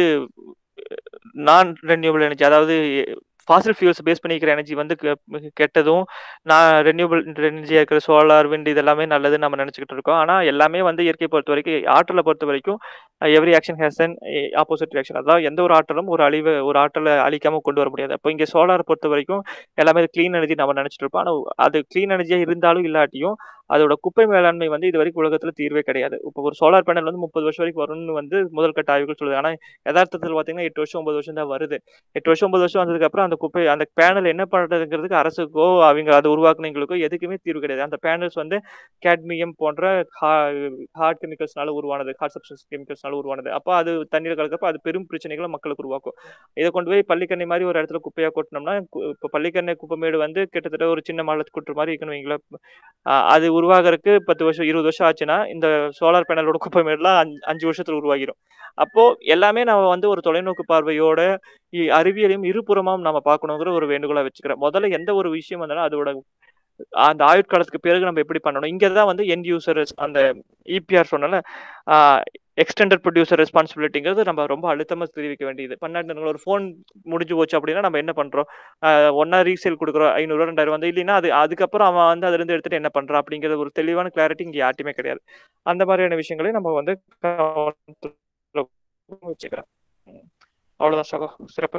நான் ரெனியூவபிள் எனர்ஜி அதாவது ஃபாசில் ஃபியூல்ஸ் பேஸ் பண்ணி இருக்கிற எனர்ஜி வந்து கெ கெட்டதும், நான் ரெனியூவபிள் எனர்ஜியா இருக்கிற சோலார், விண்ட் இதெல்லாமே நல்லதுன்னு நம்ம நெனச்சுக்கிட்டு இருக்கோம். ஆனா எல்லாமே வந்து இயற்கையை பொறுத்தவரைக்கும் ஆற்றல பொறுத்தவரைக்கும் every action has an opposite reaction. அதாவது எந்த ஒரு ஆற்றலும் ஒரு அழிவு ஒரு ஆற்றல அழிக்காம கொண்டு வர முடியாது. அப்போ இங்க சோலார் பொறுத்தவரைக்கும் எல்லாமே கிளீன் எனர்ஜி நம்ம நெனச்சுட்டு இருப்போம். ஆனா அது கிளீன் எனர்ஜியா இருந்தாலும் இல்லாட்டியும், அதோட குப்பை மேலாண்மை வந்து இதுவரைக்கும் உலகத்துல தீர்வே கிடையாது. இப்போ ஒரு சோலார் பேனல் வந்து முப்பது வருஷம் வரைக்கும் வரும்னு வந்து முதல் கட்ட ஆய்வுகள் சொல்லுது. ஆனா எதார்த்தத்துல பார்த்தீங்கன்னா எட்டு வருஷம், ஒன்பது வருஷம் தான் வருது. எட்டு வருஷம், ஒன்பது வருஷம் வந்ததுக்கப்புறம் அந்த குப்பை அந்த பேனல் என்ன பண்றதுங்கிறதுக்கு அரசுக்கோ, அவங்க அத உருவாக்குனவங்களுக்கோ எதுக்குமே தீர்வு கிடையாது. அந்த பேனல்ஸ் வந்து கேட்மியம் போன்ற ஹா ஹார்ட் கெமிக்கல்ஸ்னால உருவானது. ஹார்ட் சப்ஸ்டன்ஸ் கெமிக்கல்ஸ்னால கம்போஸ்ட்னால உருவானது. அப்போ அது தண்ணீர் கலக்கிறப்ப அது பெரும் பிரச்சனைகளை மக்களுக்கு உருவாக்கும். இதை கொண்டு போய் பள்ளிக்கரணை மாதிரி ஒரு இடத்துல குப்பையா கொட்டினோம்னா, இப்போ பள்ளிக்கரணை குப்பைமேடு வந்து கிட்டத்தட்ட ஒரு சின்ன மாநிலத்துக்கு மாதிரி இருக்குன்னு வைங்களேன். அது உருவாகிறதுக்கு பத்து வருஷம் இருபது வருஷம் ஆச்சுன்னா, இந்த சோலார் பேனலோட குப்பைமேடுலாம் அஞ்சு அஞ்சு வருஷத்துல உருவாகிடும். அப்போ எல்லாமே நம்ம வந்து ஒரு தொலைநோக்கு பார்வையோட அறிவியலையும் இருபுறமாவும் நம்ம பார்க்கணுங்கிற ஒரு வேண்டுகோளா வச்சுக்கிறேன். முதல்ல எந்த ஒரு விஷயம் வந்தாலும் அதோட அந்த ஆயுட்காலத்துக்கு பிறகு நம்ம எப்படி பண்ணணும், இங்கதான் வந்து எண்ட் யூசர் அந்த இபிஆர் சொன்னால எக்ஸ்டெண்டட் ப்ரொடியூசர் ரெஸ்பான்சிபிலிட்டிங்கிறது நம்ம ரொம்ப அழுத்தமா தெரிவிக்க வேண்டியது. பன்னெண்டு ஒரு ஃபோன் முடிஞ்சு போச்சு அப்படின்னா நம்ம என்ன பண்றோம், ஒன்னா ரீசேல் கொடுக்குறோம் ஐநூறு ரெண்டாயிரம் வந்து இல்லைன்னா அது அதுக்கப்புறம் அவன் வந்து அதுல இருந்து எடுத்துட்டு என்ன பண்றான் அப்படிங்கிறது ஒரு தெளிவான கிளாரிட்டி இங்க யார்ட்டுமே கிடையாது. அந்த மாதிரியான விஷயங்களையும் நம்ம வந்து வச்சுக்கிறேன். அவ்வளவுதான் சகோ, சிறப்பு.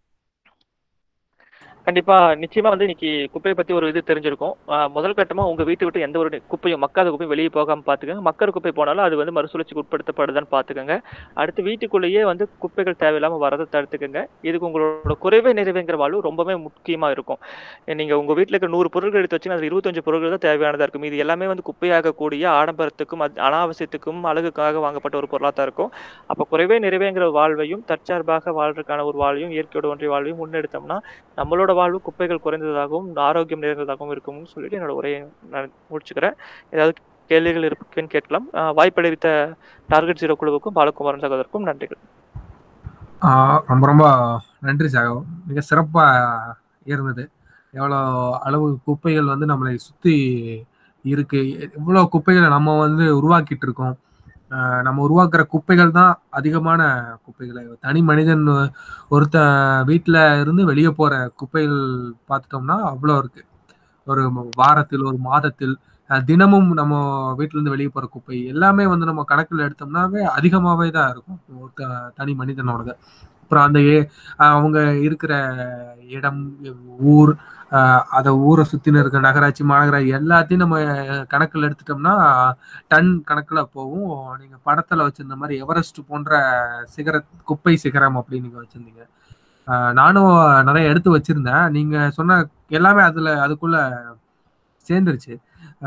கண்டிப்பா நிச்சயமா வந்து இன்னைக்கு குப்பையை பத்தி ஒரு இது தெரிஞ்சிருக்கும். முதல் கட்டமா உங்க வீட்டை விட்டு எந்த ஒரு குப்பையும் மக்காத குப்பையும் வெளியே போகாம பாத்துக்கோங்க. மக்கற குப்பை போனாலும் அது வந்து மறுசுழற்சிக்கு உட்படுத்தப்படுதான்னு பாத்துக்கோங்க. அடுத்து வீட்டுக்குள்ளேயே வந்து குப்பைகள் தேவையில்லாம வரதை தடுத்துக்கோங்க. இதுக்கு உங்களோட குறைவே நிறைவேங்கிற வாழ்வு ரொம்பவே முக்கியமா இருக்கும். நீங்க உங்க வீட்டுல இருக்க நூறு பொருட்கள் எடுத்து வச்சுன்னா அது இருபத்தஞ்சு பொருட்கள் தான் தேவையானதா இருக்கும். இது எல்லாமே வந்து குப்பையாகக்கூடிய ஆடம்பரத்துக்கும் அனாவசியத்துக்கும் அழகுக்காக வாங்கப்பட்ட ஒரு பொருளா தான் இருக்கும். அப்ப குறைவே நிறைவேங்கிற வாழ்வையும் தற்சார்பாக வாழ்றதுக்கான ஒரு வாழ்வையும் இயற்கையோட ஒன்றிய வாழ்வையும் முன்னெடுத்தோம்னா நம்மளோட வாழ்வு குப்பைகள் குறைந்ததாகவும் ஆரோக்கியம் நிறைந்ததாகவும் இருக்கும்னு சொல்லிட்டு என்னோட உரையை நான் முடிச்சுக்கிறேன். ஏதாவது கேள்விகள் இருக்குன்னு கேட்கலாம். வாய்ப்பளித்த டார்கெட் ஜீரோ குழுவுக்கும் பாலகுமாரன் சகோதரருக்கும் நன்றிகள். ரொம்ப ரொம்ப நன்றி சகோ, மிக சிறப்பா இருந்தது. எவ்வளோ அளவு குப்பைகள் வந்து நம்மளை சுத்தி இருக்கு, எவ்வளோ குப்பைகளை நம்ம வந்து உருவாக்கிட்டு இருக்கோம். நம்ம உருவாக்குற குப்பைகள் தான் அதிகமான குப்பைகளை. தனி மனிதன் ஒருத்த வீட்டுல இருந்து வெளியே போற குப்பைகள் பார்த்துட்டோம்னா அவ்வளோ இருக்கு. ஒரு வாரத்தில் ஒரு மாதத்தில் தினமும் நம்ம வீட்டுல இருந்து வெளியே போற குப்பை எல்லாமே வந்து நம்ம கணக்குல எடுத்தோம்னாவே அதிகமாவே தான் இருக்கும் ஒரு தனி மனிதனோடது. அப்புறம் அந்த அவங்க இருக்கிற இடம், ஊர், அதை ஊரை சுத்தின இருக்க நகராட்சி மாநகராட்சி எல்லாத்தையும் நம்ம கணக்குல எடுத்துட்டோம்னா டன் கணக்குல போகும். நீங்க படத்துல வச்சிருந்த மாதிரி எவரெஸ்ட் போன்ற சிகர குப்பை சிகரம் அப்படின்னு நீங்க வச்சிருந்தீங்க. நானும் நிறைய எடுத்து வச்சிருந்தேன். நீங்க சொன்ன எல்லாமே அதுல அதுக்குள்ள சேர்ந்துருச்சு.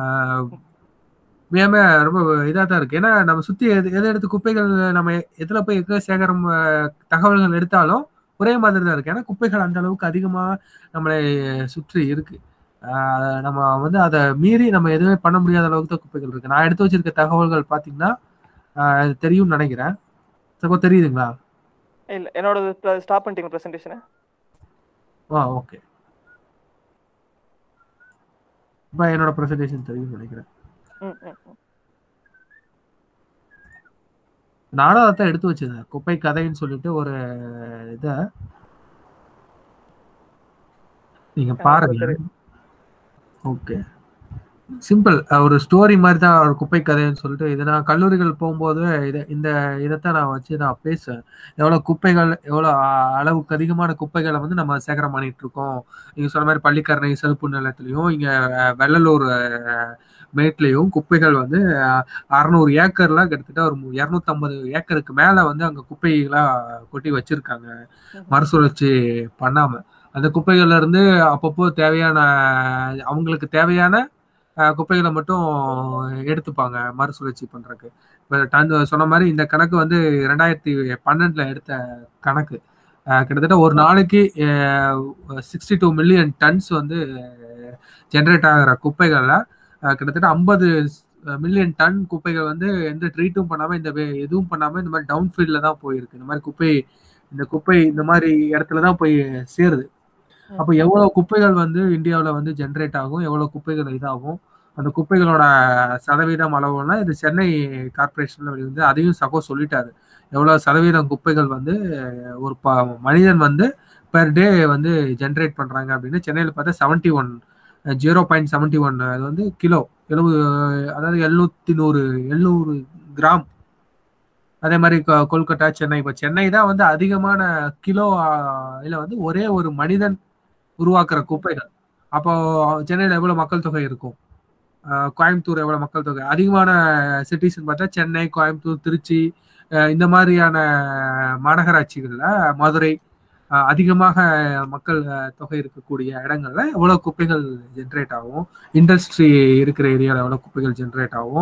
மிகமே ரொம்ப இதா தான் இருக்கு. ஏன்னா நம்ம சுத்தி எது எதை எடுத்து குப்பைகள் நம்ம எதுல போய் எங்க சேகரம் தகவல்கள் எடுத்தாலும் ஒரே மாதிரி தான் இருக்கு. ஏன்னா குப்பைகள் அந்த அளவுக்கு அதிகமா நம்மளை சுற்றி இருக்கு. ஆஹ் நம்ம வந்து அதை மீறி நம்ம எதுவுமே பண்ண முடியாத அளவுக்கு தான் குப்பைகள் இருக்கு. நான் எடுத்து வச்சிருக்க தகவல்கள் பாத்தீங்கன்னா ஆஹ் தெரியும் நினைக்கிறேன். சகோ தெரியுதுங்களா? இல்ல, என்னோட ஸ்டாப் பண்ணிட்டீங்க பிரசன்டேஷனை. ஆ ஓகே, இப்போ என்னோட பிரசன்டேஷன் தெரியும் நினைக்கிறேன். நானும் அதான் எடுத்து வச்சிருந்தேன், குப்பை கதைன்னு சொல்லிட்டு ஒரு இத நீங்க பாருங்க. ஓகே, சிம்பிள் ஒரு ஸ்டோரி மாதிரி தான் ஒரு குப்பை கதைன்னு சொல்லிட்டு. இதை நான் கல்லூரிகள் போகும்போது இதை இந்த இதைத்தான் நான் வச்சு நான் பேசுவேன். எவ்வளோ குப்பைகள், எவ்வளோ அளவுக்கு அதிகமான குப்பைகளை வந்து நம்ம சேகரம் பண்ணிட்டு இருக்கோம். நீங்க சொன்ன மாதிரி பள்ளிக்கரணை செருப்பு நிலத்திலையும் இங்க வெள்ளலூர் மேட்லையும் குப்பைகள் வந்து அறுநூறு ஏக்கர்ல கிட்டத்தட்ட ஒரு இருநூத்தி ஐம்பது ஏக்கருக்கு மேல வந்து அங்க குப்பைகளா கொட்டி வச்சிருக்காங்க மறுசுழற்சி பண்ணாம. அந்த குப்பைகள்ல இருந்து அப்பப்போ தேவையான அவங்களுக்கு தேவையான குப்பைகளை மட்டும் எடுத்துப்பாங்க மறுசுழற்சி பண்றதுக்கு. இப்போ டன் சொன்ன மாதிரி இந்த கணக்கு வந்து ரெண்டாயிரத்தி பன்னெண்டுல எடுத்த கணக்கு. கிட்டத்தட்ட ஒரு நாளைக்கு சிக்ஸ்டி டூ மில்லியன் டன்ஸ் வந்து ஜென்ரேட் ஆகிற குப்பைகள்ல கிட்டத்தட்ட ஐம்பது மில்லியன் டன் குப்பைகள் வந்து எந்த ட்ரீட்டும் பண்ணாம இந்த எதுவும் பண்ணாம இந்த மாதிரி டவுன் ஃபீல்ட்ல தான் போயிருக்கு. இந்த மாதிரி குப்பை இந்த குப்பை இந்த மாதிரி இடத்துலதான் போய் சேருது. அப்போ எவ்வளவு குப்பைகள் வந்து இந்தியாவில் வந்து ஜென்ரேட் ஆகும், எவ்வளவு குப்பைகள் இதாகும், அந்த குப்பைகளோட சதவீதம் அளவுனா இது சென்னை கார்பரேஷன்ல வந்து அதையும் சகோ சொல்லிட்டாரு. எவ்வளவு சதவீதம் குப்பைகள் வந்து ஒரு மனிதன் வந்து பெர் டே வந்து ஜென்ரேட் பண்றாங்க அப்படின்னு. சென்னையில் பார்த்தா seventy one zero point seventy one அது வந்து கிலோ எழுபது, அதாவது எழுநூத்தி நூறு எழுநூறு கிராம். அதே மாதிரி கொல்கட்டா, சென்னை. இப்போ சென்னை தான் வந்து அதிகமான கிலோ இதுல வந்து ஒரே ஒரு மனிதன் உருவாக்குற குப்பைகள். அப்போ சென்னையில எவ்வளவு மக்கள் தொகை இருக்கும், கோயம்புத்தூர் எவ்வளவு மக்கள் தொகை, அதிகமான சிட்டிஸ்ன்னு பார்த்தா சென்னை, கோயம்புத்தூர், திருச்சி இந்த மாதிரியான மாநகராட்சிகள்ல, மதுரை அதிகமாக மக்கள் தொகை இருக்கக்கூடிய இடங்கள்ல எவ்வளவு குப்பைகள் ஜென்ரேட் ஆகும், இண்டஸ்ட்ரி இருக்கிற ஏரியாவில் எவ்வளவு குப்பைகள் ஜென்ரேட் ஆகும்,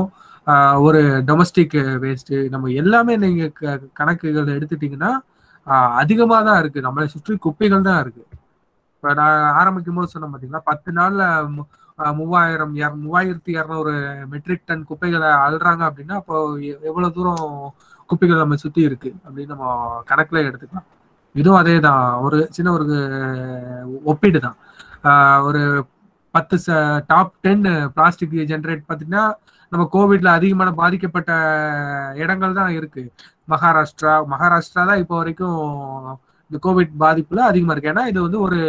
ஒரு டொமஸ்டிக் வேஸ்ட், நம்ம எல்லாமே நீங்க கணக்குகள் எடுத்துட்டீங்கன்னா அதிகமா தான் இருக்கு. நம்மளை சுற்றி குப்பைகள் தான் இருக்கு. இப்ப நான் ஆரம்பிக்கும் போது சொன்ன பாத்தீங்களா, பத்து நாள்ல மூவாயிரம் மூவாயிரத்தி இருநூறு மெட்ரிக் டன் குப்பைகளை அள்ளுறாங்க அப்படின்னா அப்போ எவ்வளவு தூரம் குப்பைகள் நம்ம சுத்தி இருக்கு அப்படின்னு நம்ம கணக்குல எடுத்துக்கலாம். இதுவும் அதே தான், ஒரு சின்ன ஒரு ஒப்பீடு தான். ஒரு பத்து டாப் டென் பிளாஸ்டிக் ஜென்ரேட் பார்த்தீங்கன்னா நம்ம கோவிட்ல அதிகமான பாதிக்கப்பட்ட இடங்கள் தான் இருக்கு. மகாராஷ்டிரா மகாராஷ்டிரா தான் இப்போ வரைக்கும் இந்த கோவிட் பாதிப்புல அதிகமா இருக்கு. ஏன்னா இது வந்து ஒரு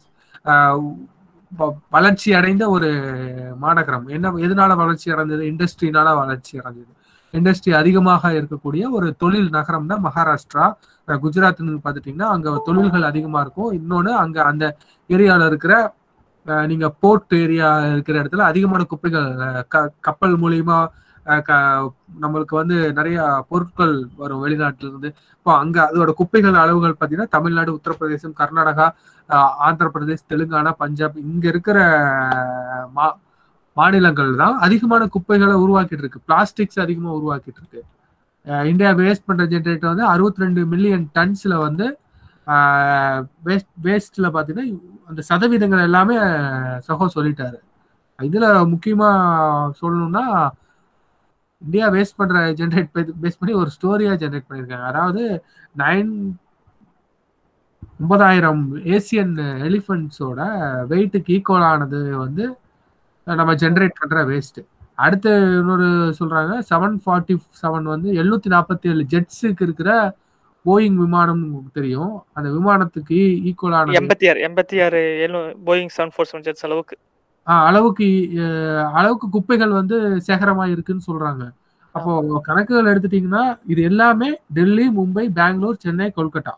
வளர்ச்சி அடைந்த ஒரு மாநகரம். என்ன எதனால வளர்ச்சி அடைந்தது? இண்டஸ்ட்ரினால வளர்ச்சி அடைஞ்சது. இண்டஸ்ட்ரி அதிகமாக இருக்கக்கூடிய ஒரு தொழில் நகரம் தான் மகாராஷ்டிரா. குஜராத்னு பார்த்துட்டீங்கன்னா அங்க தொழில்கள் அதிகமா இருக்கும். இன்னொன்னு அங்க அந்த ஏரியாவில் இருக்கிற நீங்க போர்ட் ஏரியா இருக்கிற இடத்துல அதிகமான குப்பைகள் கப்பல் மூலியமா நம்மளுக்கு வந்து நிறைய பொருட்கள் வரும் வெளிநாட்டுல இருந்து. இப்போ அங்க அதோட குப்பைகள் அளவுகள் பார்த்தீங்கன்னா தமிழ்நாடு, உத்தரப்பிரதேசம், கர்நாடகா, ஆந்திர பிரதேஷ், தெலுங்கானா, பஞ்சாப் இங்க இருக்கிற மா மாநிலங்கள் தான் அதிகமான குப்பைகளை உருவாக்கிட்டு இருக்கு. பிளாஸ்டிக்ஸ் அதிகமா உருவாக்கிட்டு இருக்கு. இந்தியா வேஸ்ட் பண்ற ஜென்ரேட்டர் வந்து அறுபத்தி ரெண்டு மில்லியன் டன்ஸ்ல வந்து வேஸ்ட் வேஸ்ட்ல பாத்தீங்கன்னா அந்த சதவீதங்கள் எல்லாமே சகோ சொல்லிட்டாரு. இதுல முக்கியமா சொல்லணும்னா இந்தியா வேஸ்ட் பண்ற ஜென்ரேட் பேஸ் பண்ணி ஒரு ஸ்டோரியா ஜென்ரேட் பண்ணியிருக்காங்க. அதாவது நைன் ஒன்பதாயிரம் ஏசியன் எலிஃபென்ட்ஸோட வெயிட்டுக்கு ஈக்குவலானது வந்து நம்ம ஜென்ரேட் பண்ற வேஸ்ட். அடுத்து இன்னொரு சொல்றாங்க செவன் ஃபார்ட்டி செவன் வந்து எழுநூத்தி நாற்பத்தி ஏழு ஜெட்ஸுக்கு இருக்கிற போயிங் விமானம் தெரியும். அந்த விமானத்துக்கு ஈக்குவலான எண்பத்தி ஆறு எண்பத்தி ஆறு Boeing seven four seven jets அளவுக்கு அளவுக்கு அளவுக்கு குப்பைகள் வந்து சேகரமா இருக்குன்னு சொல்றாங்க. அப்போ கணக்குகள் எடுத்துட்டீங்கன்னா இது எல்லாமே டெல்லி, மும்பை, பெங்களூர், சென்னை, கொல்கட்டா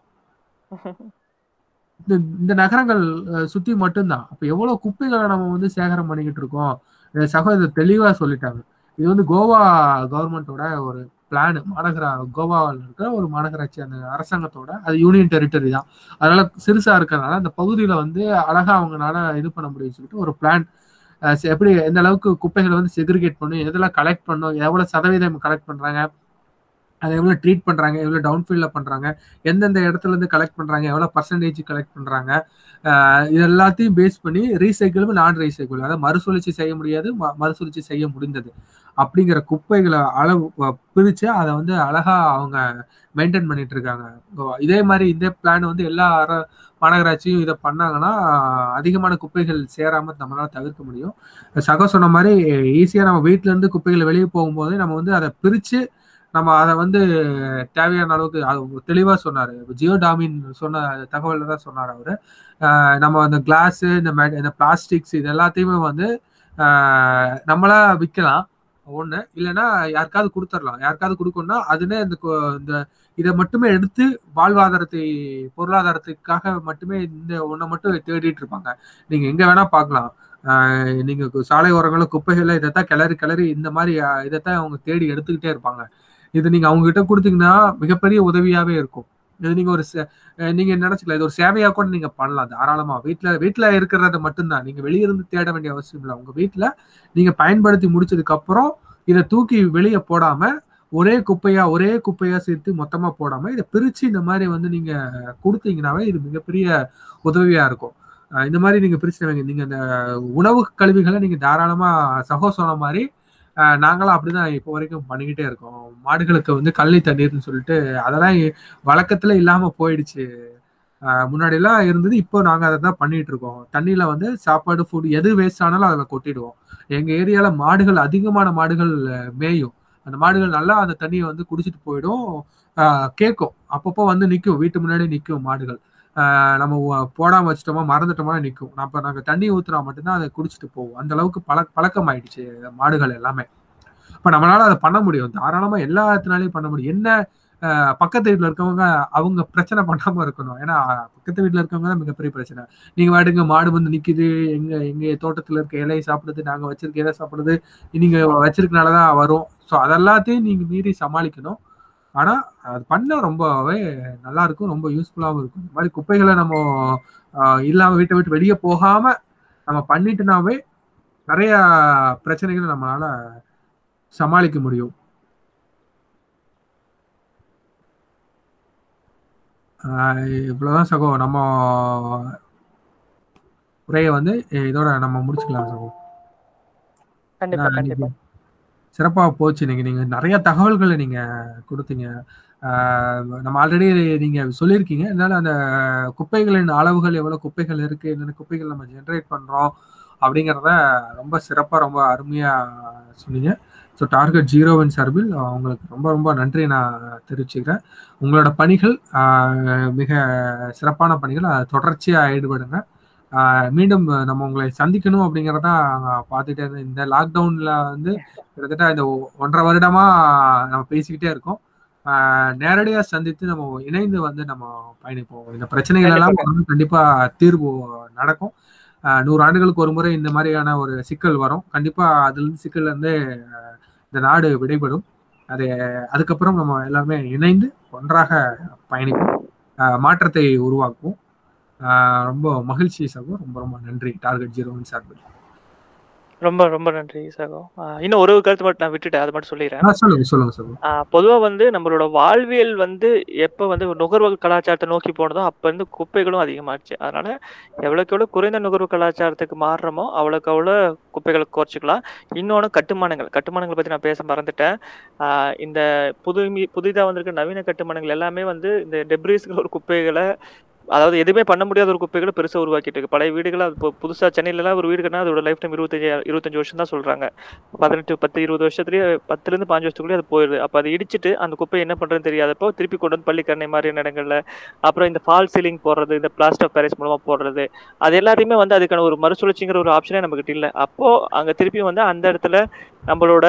இந்த நகரங்கள் சுத்தி மட்டும்தான். அப்ப எவ்வளவு குப்பைகளை நம்ம வந்து சேகரம் பண்ணிக்கிட்டு இருக்கோம். சகோதரர் தெளிவா சொல்லிட்டாங்க. இது வந்து கோவா கவர்மெண்டோட ஒரு பிளான். மாநகர கோவாவில் இருக்கிற ஒரு மாநகராட்சி அந்த அரசாங்கத்தோட, அது யூனியன் டெரிட்டரி தான். அதனால சிறுசா இருக்கிறதுனால அந்த பகுதியில வந்து அழகா அவங்களால இது பண்ண முடியும்னு சொல்லிட்டு ஒரு பிளான். எப்படி எந்த அளவுக்கு குப்பைகளை வந்து செக்ரிகேட் பண்ணும், எதெல்லாம் கலெக்ட் பண்ணும், எவ்வளவு சதவீதம் கலெக்ட் பண்றாங்க, அதை எவ்வளோ ட்ரீட் பண்ணுறாங்க, எவ்வளோ டவுன்ஃபீல்டில் பண்ணுறாங்க, எந்தெந்த இடத்துல இருந்து கலெக்ட் பண்ணுறாங்க, எவ்வளோ பர்சன்டேஜ் கலெக்ட் பண்ணுறாங்க, இது எல்லாத்தையும் பேஸ் பண்ணி ரீசைக்கிளும் நான் ரீசைக்கிள், அதாவது மறுசுழற்சி செய்ய முடியாது, மறுசுழற்சி செய்ய முடிந்தது அப்படிங்கிற குப்பைகளை அளவு பிரித்து அதை வந்து அழகாக அவங்க மெயின்டைன் பண்ணிட்டு இருக்காங்க. இதே மாதிரி இந்த பிளான் வந்து எல்லா மாநகராட்சியும் இதை பண்ணாங்கன்னா அதிகமான குப்பைகள் சேராமல் நம்மளால தவிர்க்க முடியும். சகோ சொன்ன மாதிரி ஈஸியாக நம்ம வீட்டில இருந்து குப்பைகளை வெளியே போகும்போது நம்ம வந்து அதை பிரித்து நம்ம அதை வந்து தேவையான அளவுக்கு அது தெளிவா சொன்னாரு. ஜியோ டாமின் சொன்ன தகவல் தான் சொன்னார் அவரு. நம்ம அந்த கிளாஸ், இந்த இந்த பிளாஸ்டிக்ஸ் இது எல்லாத்தையுமே வந்து நம்மளா விற்கலாம் ஒண்ணு, இல்லைன்னா யாருக்காவது கொடுத்துடலாம். யாருக்காவது கொடுக்கணும்னா அதுனே இந்த இந்த இதை மட்டுமே எடுத்து வாழ்வாதாரத்தை பொருளாதாரத்துக்காக மட்டுமே இந்த ஒன்றை மட்டும் தேடிட்டு இருப்பாங்க. நீங்க எங்க வேணா பார்க்கலாம். ஆஹ் நீங்க சாலை ஓரங்கள குப்பைகளை இதைத்தான் கிளறி கிளறி இந்த மாதிரி இதைத்தான் அவங்க தேடி எடுத்துக்கிட்டே இருப்பாங்க. இது நீங்க அவங்க கிட்ட கொடுத்தீங்கன்னா மிகப்பெரிய உதவியாவே இருக்கும். இது நீங்க ஒரு நீங்க நினைச்சுக்கலாம், இது ஒரு சேவையா கூட நீங்க பண்ணலாம் தாராளமா. வீட்டுல வீட்டுல இருக்கிறத மட்டும்தான் நீங்க வெளியிருந்து தேட வேண்டிய அவசியம் இல்லை. உங்க வீட்டுல நீங்க பயன்படுத்தி முடிச்சதுக்கு அப்புறம் இதை தூக்கி வெளியே போடாம ஒரே குப்பையா ஒரே குப்பையா சேர்த்து மொத்தமா போடாம இதை பிரிச்சு இந்த மாதிரி வந்து நீங்க கொடுத்தீங்கன்னாவே இது மிகப்பெரிய உதவியா இருக்கும். இந்த மாதிரி நீங்க பிரிச்சு நீங்க இந்த உணவு கழிவுகளை நீங்க தாராளமா சகோ சொன்ன மாதிரி நாங்களாம் அப்படிதான் இப்போ வரைக்கும் பண்ணிக்கிட்டே இருக்கோம். மாடுகளுக்கு வந்து கள்ளி தண்ணீர்னு சொல்லிட்டு அதெல்லாம் வழக்கத்துல இல்லாம போயிடுச்சு. முன்னாடி எல்லாம் இருந்தது, இப்போ நாங்க அதை தான் பண்ணிட்டு இருக்கோம். தண்ணியில வந்து சாப்பாடு, ஃபுட் எது வேஸ்ட் ஆனாலும் அதில் கொட்டிடுவோம். எங்க ஏரியால மாடுகள் அதிகமான மாடுகள் மேயும். அந்த மாடுகள் நல்லா அந்த தண்ணியை வந்து குடிச்சிட்டு போயிடும். ஆஹ் கேட்கும், அப்பப்போ வந்து நிற்கும், வீட்டு முன்னாடி நிற்கும் மாடுகள். ஆஹ் நம்ம போடாம வச்சிட்டோமா மறந்துட்டோமா நிற்கும். அப்ப நாங்க தண்ணி ஊத்துனா மட்டும்தான் அதை குடிச்சிட்டு போவோம். அந்த அளவுக்கு பழ பழக்கம் ஆயிடுச்சு மாடுகள் எல்லாமே. இப்ப நம்மளால அதை பண்ண முடியும், தாராளமா எல்லாத்தினாலையும் பண்ண முடியும். என்ன பக்கத்து வீட்டுல இருக்கவங்க அவங்க பிரச்சனை பண்ணாம இருக்கணும். ஏன்னா பக்கத்து வீட்டுல இருக்கவங்க தான் மிகப்பெரிய பிரச்சனை. நீங்க வாடுங்க, மாடு வந்து நிக்குது, எங்க எங்க தோட்டத்துல இருக்க இலையை சாப்பிடுது, நாங்க வச்சிருக்க இலை சாப்பிடுது, நீங்க வச்சிருக்கனாலதான் வரும். ஸோ அதெல்லாத்தையும் நீங்க மீறி சமாளிக்கணும். ஆனா அது பண்ண ரொம்பவே நல்லா இருக்கும், ரொம்ப யூஸ்ஃபுல்லாகவும் இருக்கும். இந்த மாதிரி குப்பைகளை நம்ம ஆஹ் இல்லாம வீட்டை விட்டு வெளியே போகாம நம்ம பண்ணிட்டுனாவே நிறைய பிரச்சனைகளை நம்மளால சமாளிக்க முடியும். ஆஹ் இவ்வளவுதான் சகோ. நம்ம உரையை வந்து இதோட நம்ம முடிச்சுக்கலாம் சகோ. ஏன்னா கண்டிப்பா, இன்னைக்கு கண்டிப்பா. சிறப்பா போச்சு. இன்னைக்கு நீங்க நிறைய தகவல்களை நீங்க கொடுத்தீங்க. ஆஹ் நம்ம ஆல்ரெடி நீங்க சொல்லியிருக்கீங்க. அதனால அந்த குப்பைகளின் அளவுகள், எவ்வளவு குப்பைகள் இருக்கு, என்னென்ன குப்பைகள் நம்ம ஜென்ரேட் பண்றோம் அப்படிங்கிறத ரொம்ப சிறப்பா ரொம்ப அருமையா சொன்னீங்க. ஸோ டார்கெட் ஜீரோவின் சார்பில் உங்களுக்கு ரொம்ப ரொம்ப நன்றி நான் தெரிவிச்சுக்கிறேன். உங்களோட பணிகள் ஆஹ் மிக சிறப்பான பணிகள். அதை தொடர்ச்சியா ஈடுபடுங்க. ஆஹ் மீண்டும் நம்ம உங்களை சந்திக்கணும் அப்படிங்கிறதா பார்த்துட்டே இருந்தேன். இந்த லாக்டவுன்ல வந்து கிட்டத்தட்ட இந்த ஒ- ஒன்றரை வருடமா நம்ம பேசிக்கிட்டே இருக்கோம். ஆஹ் நேரடியா சந்தித்து நம்ம இணைந்து வந்து நம்ம பயணிப்போம். இந்த பிரச்சனைகள் கண்டிப்பா, எல்லாம் கண்டிப்பா. வந்து கண்டிப்பா தீர்வு நடக்கும். ஆஹ் நூறு ஆண்டுகளுக்கு ஒரு முறை இந்த மாதிரியான ஒரு சிக்கல் வரும். கண்டிப்பா அதுல இருந்து சிக்கல்ல இருந்து ஆஹ் இந்த நாடு விடைபடும். அது அதுக்கப்புறம் நம்ம எல்லாருமே இணைந்து ஒன்றாக பயணிப்போம். ஆஹ் மாற்றத்தை உருவாக்குவோம். ஆஹ் ரொம்ப மகிழ்ச்சி சகோ. ரொம்ப ரொம்ப நன்றி டார்கெட் ஜீரோவின் சார்பில். ரொம்ப ரொம்ப நன்றி சகோ. ஆ, இன்னும் ஒரு கருத்து மட்டும் நான் விட்டுட்டேன். அதை மட்டும் சொல்லிடுறேன். ஆ, சொல்லுங்க சொல்லுங்க சகோ. ஆ, பொதுவா வந்து நம்மளோட வாழ்வியல் வந்து எப்ப வந்து ஒரு நுகர்வு கலாச்சாரத்தை நோக்கி போனதோ அப்ப இருந்து குப்பைகளும் அதிகமாச்சு. அதனால எவ்வளவுக்கு எவ்வளவு குறைந்த நுகர்வு கலாச்சாரத்துக்கு மாறுறோமோ அவ்வளவுக்கு அவ்வளவு குப்பைகளை குறைச்சிக்கலாம். இன்னொன்னு கட்டுமானங்கள் கட்டுமானங்களை பத்தி நான் பேச மறந்துட்டேன். ஆ, இந்த புது புதிதா வந்திருக்க நவீன கட்டுமானங்கள் எல்லாமே வந்து இந்த டெப்ரிஸ்கள் ஒரு குப்பைகளை, அதாவது எதுவுமே பண்ண முடியாத ஒரு குப்பைகளை பெருசா உருவாக்கிட்டு இருக்கு. பழைய வீடுகள் அது இப்போ புதுசா சென்னையில எல்லாம் ஒரு வீடு கட்டினா அதோட லைஃப் டைம் இருபத்தஞ்சு இருபத்தஞ்சு வருஷம் தான் சொல்றாங்க. பதினெட்டு பத்து இருபது வருஷத்துலயே பத்துல இருந்து பாஞ்சு வருஷத்துக்குள்ளே அது போயிடுது. அப்ப அதை இடிச்சிட்டு அந்த குப்பையை என்ன பண்றதுன்னு தெரியாதப்போ திருப்பி கொண்டு வந்து பள்ளிக்கரணை மாதிரியான இடங்கள்ல, அப்புறம் இந்த ஃபால் சீலிங் போடுறது, இந்த பிளாஸ்டர் ஆஃப் பாரிஸ் மூலமா போடுறது, அது எல்லாத்தையுமே வந்து அதுக்கான ஒரு மறுசுழற்சிங்கிற ஒரு ஆப்ஷனே நம்ம கிட்ட இல்ல. அப்போ அங்க திருப்பி வந்து அந்த இடத்துல நம்மளோட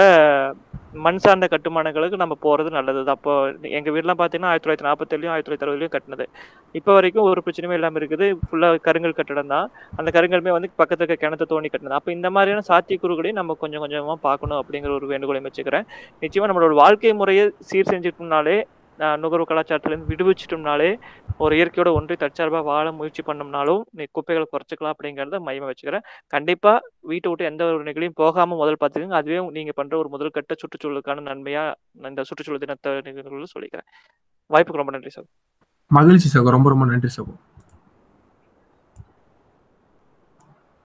மண் சார்ந்த கட்டுமானங்களுக்கு நம்ம போறது நல்லது. அப்போ எங்க வீடுலாம் பாத்தீங்கன்னா ஆயிரத்தி தொள்ளாயிரத்தி நாற்பத்தி ஏழுலயும் ஆயிரத்தி தொள்ளாயிரத்தி அறுபதுலயும் கட்டினது. இப்ப வரைக்கும் ஒரு பிரச்சனையும் இல்லாம இருக்குது. ஃபுல்லா கருங்கல் கட்டடம் தான். அந்த கருங்கல்மே வந்து பக்கத்துல இருக்க கிணத்தை தோண்டி கட்டினது. அப்ப இந்த மாதிரியான சாத்தியக்கூறுகளையும் நம்ம கொஞ்சம் கொஞ்சமா பார்க்கணும் அப்படிங்கிற ஒரு வேண்டுகோளை வச்சுக்கிறேன். நிச்சயமா நம்மளோட வாழ்க்கை முறையை சீர் செஞ்சுட்டோம்னாலே, ஆஹ் நுகர்வு கலாச்சாரத்துல இருந்து விடுவிச்சிட்டோம்னாலே, ஒரு இயற்கையோட ஒன்றி தற்சார்பா வாழ முயற்சி பண்ணோம்னாலும் நீ குப்பைகளை குறைச்சிக்கலாம் அப்படிங்கறத மையமா வச்சுக்கிறேன். கண்டிப்பா வீட்டை விட்டு எந்த ஒரு நிகழ்ச்சியும் போகாம முதல் பார்த்துக்கங்க. அதுவே நீங்க பண்ற ஒரு முதல் கட்ட சுற்றுச்சூழலுக்கான நன்மையா நான் இந்த சுற்றுச்சூழல் தினத்தை நிகழ்வுல சொல்லிக்கிறேன். வாய்ப்புக்கு ரொம்ப நன்றி சார். மகிழ்ச்சி சகோ. ரொம்ப ரொம்ப நன்றி சகோ.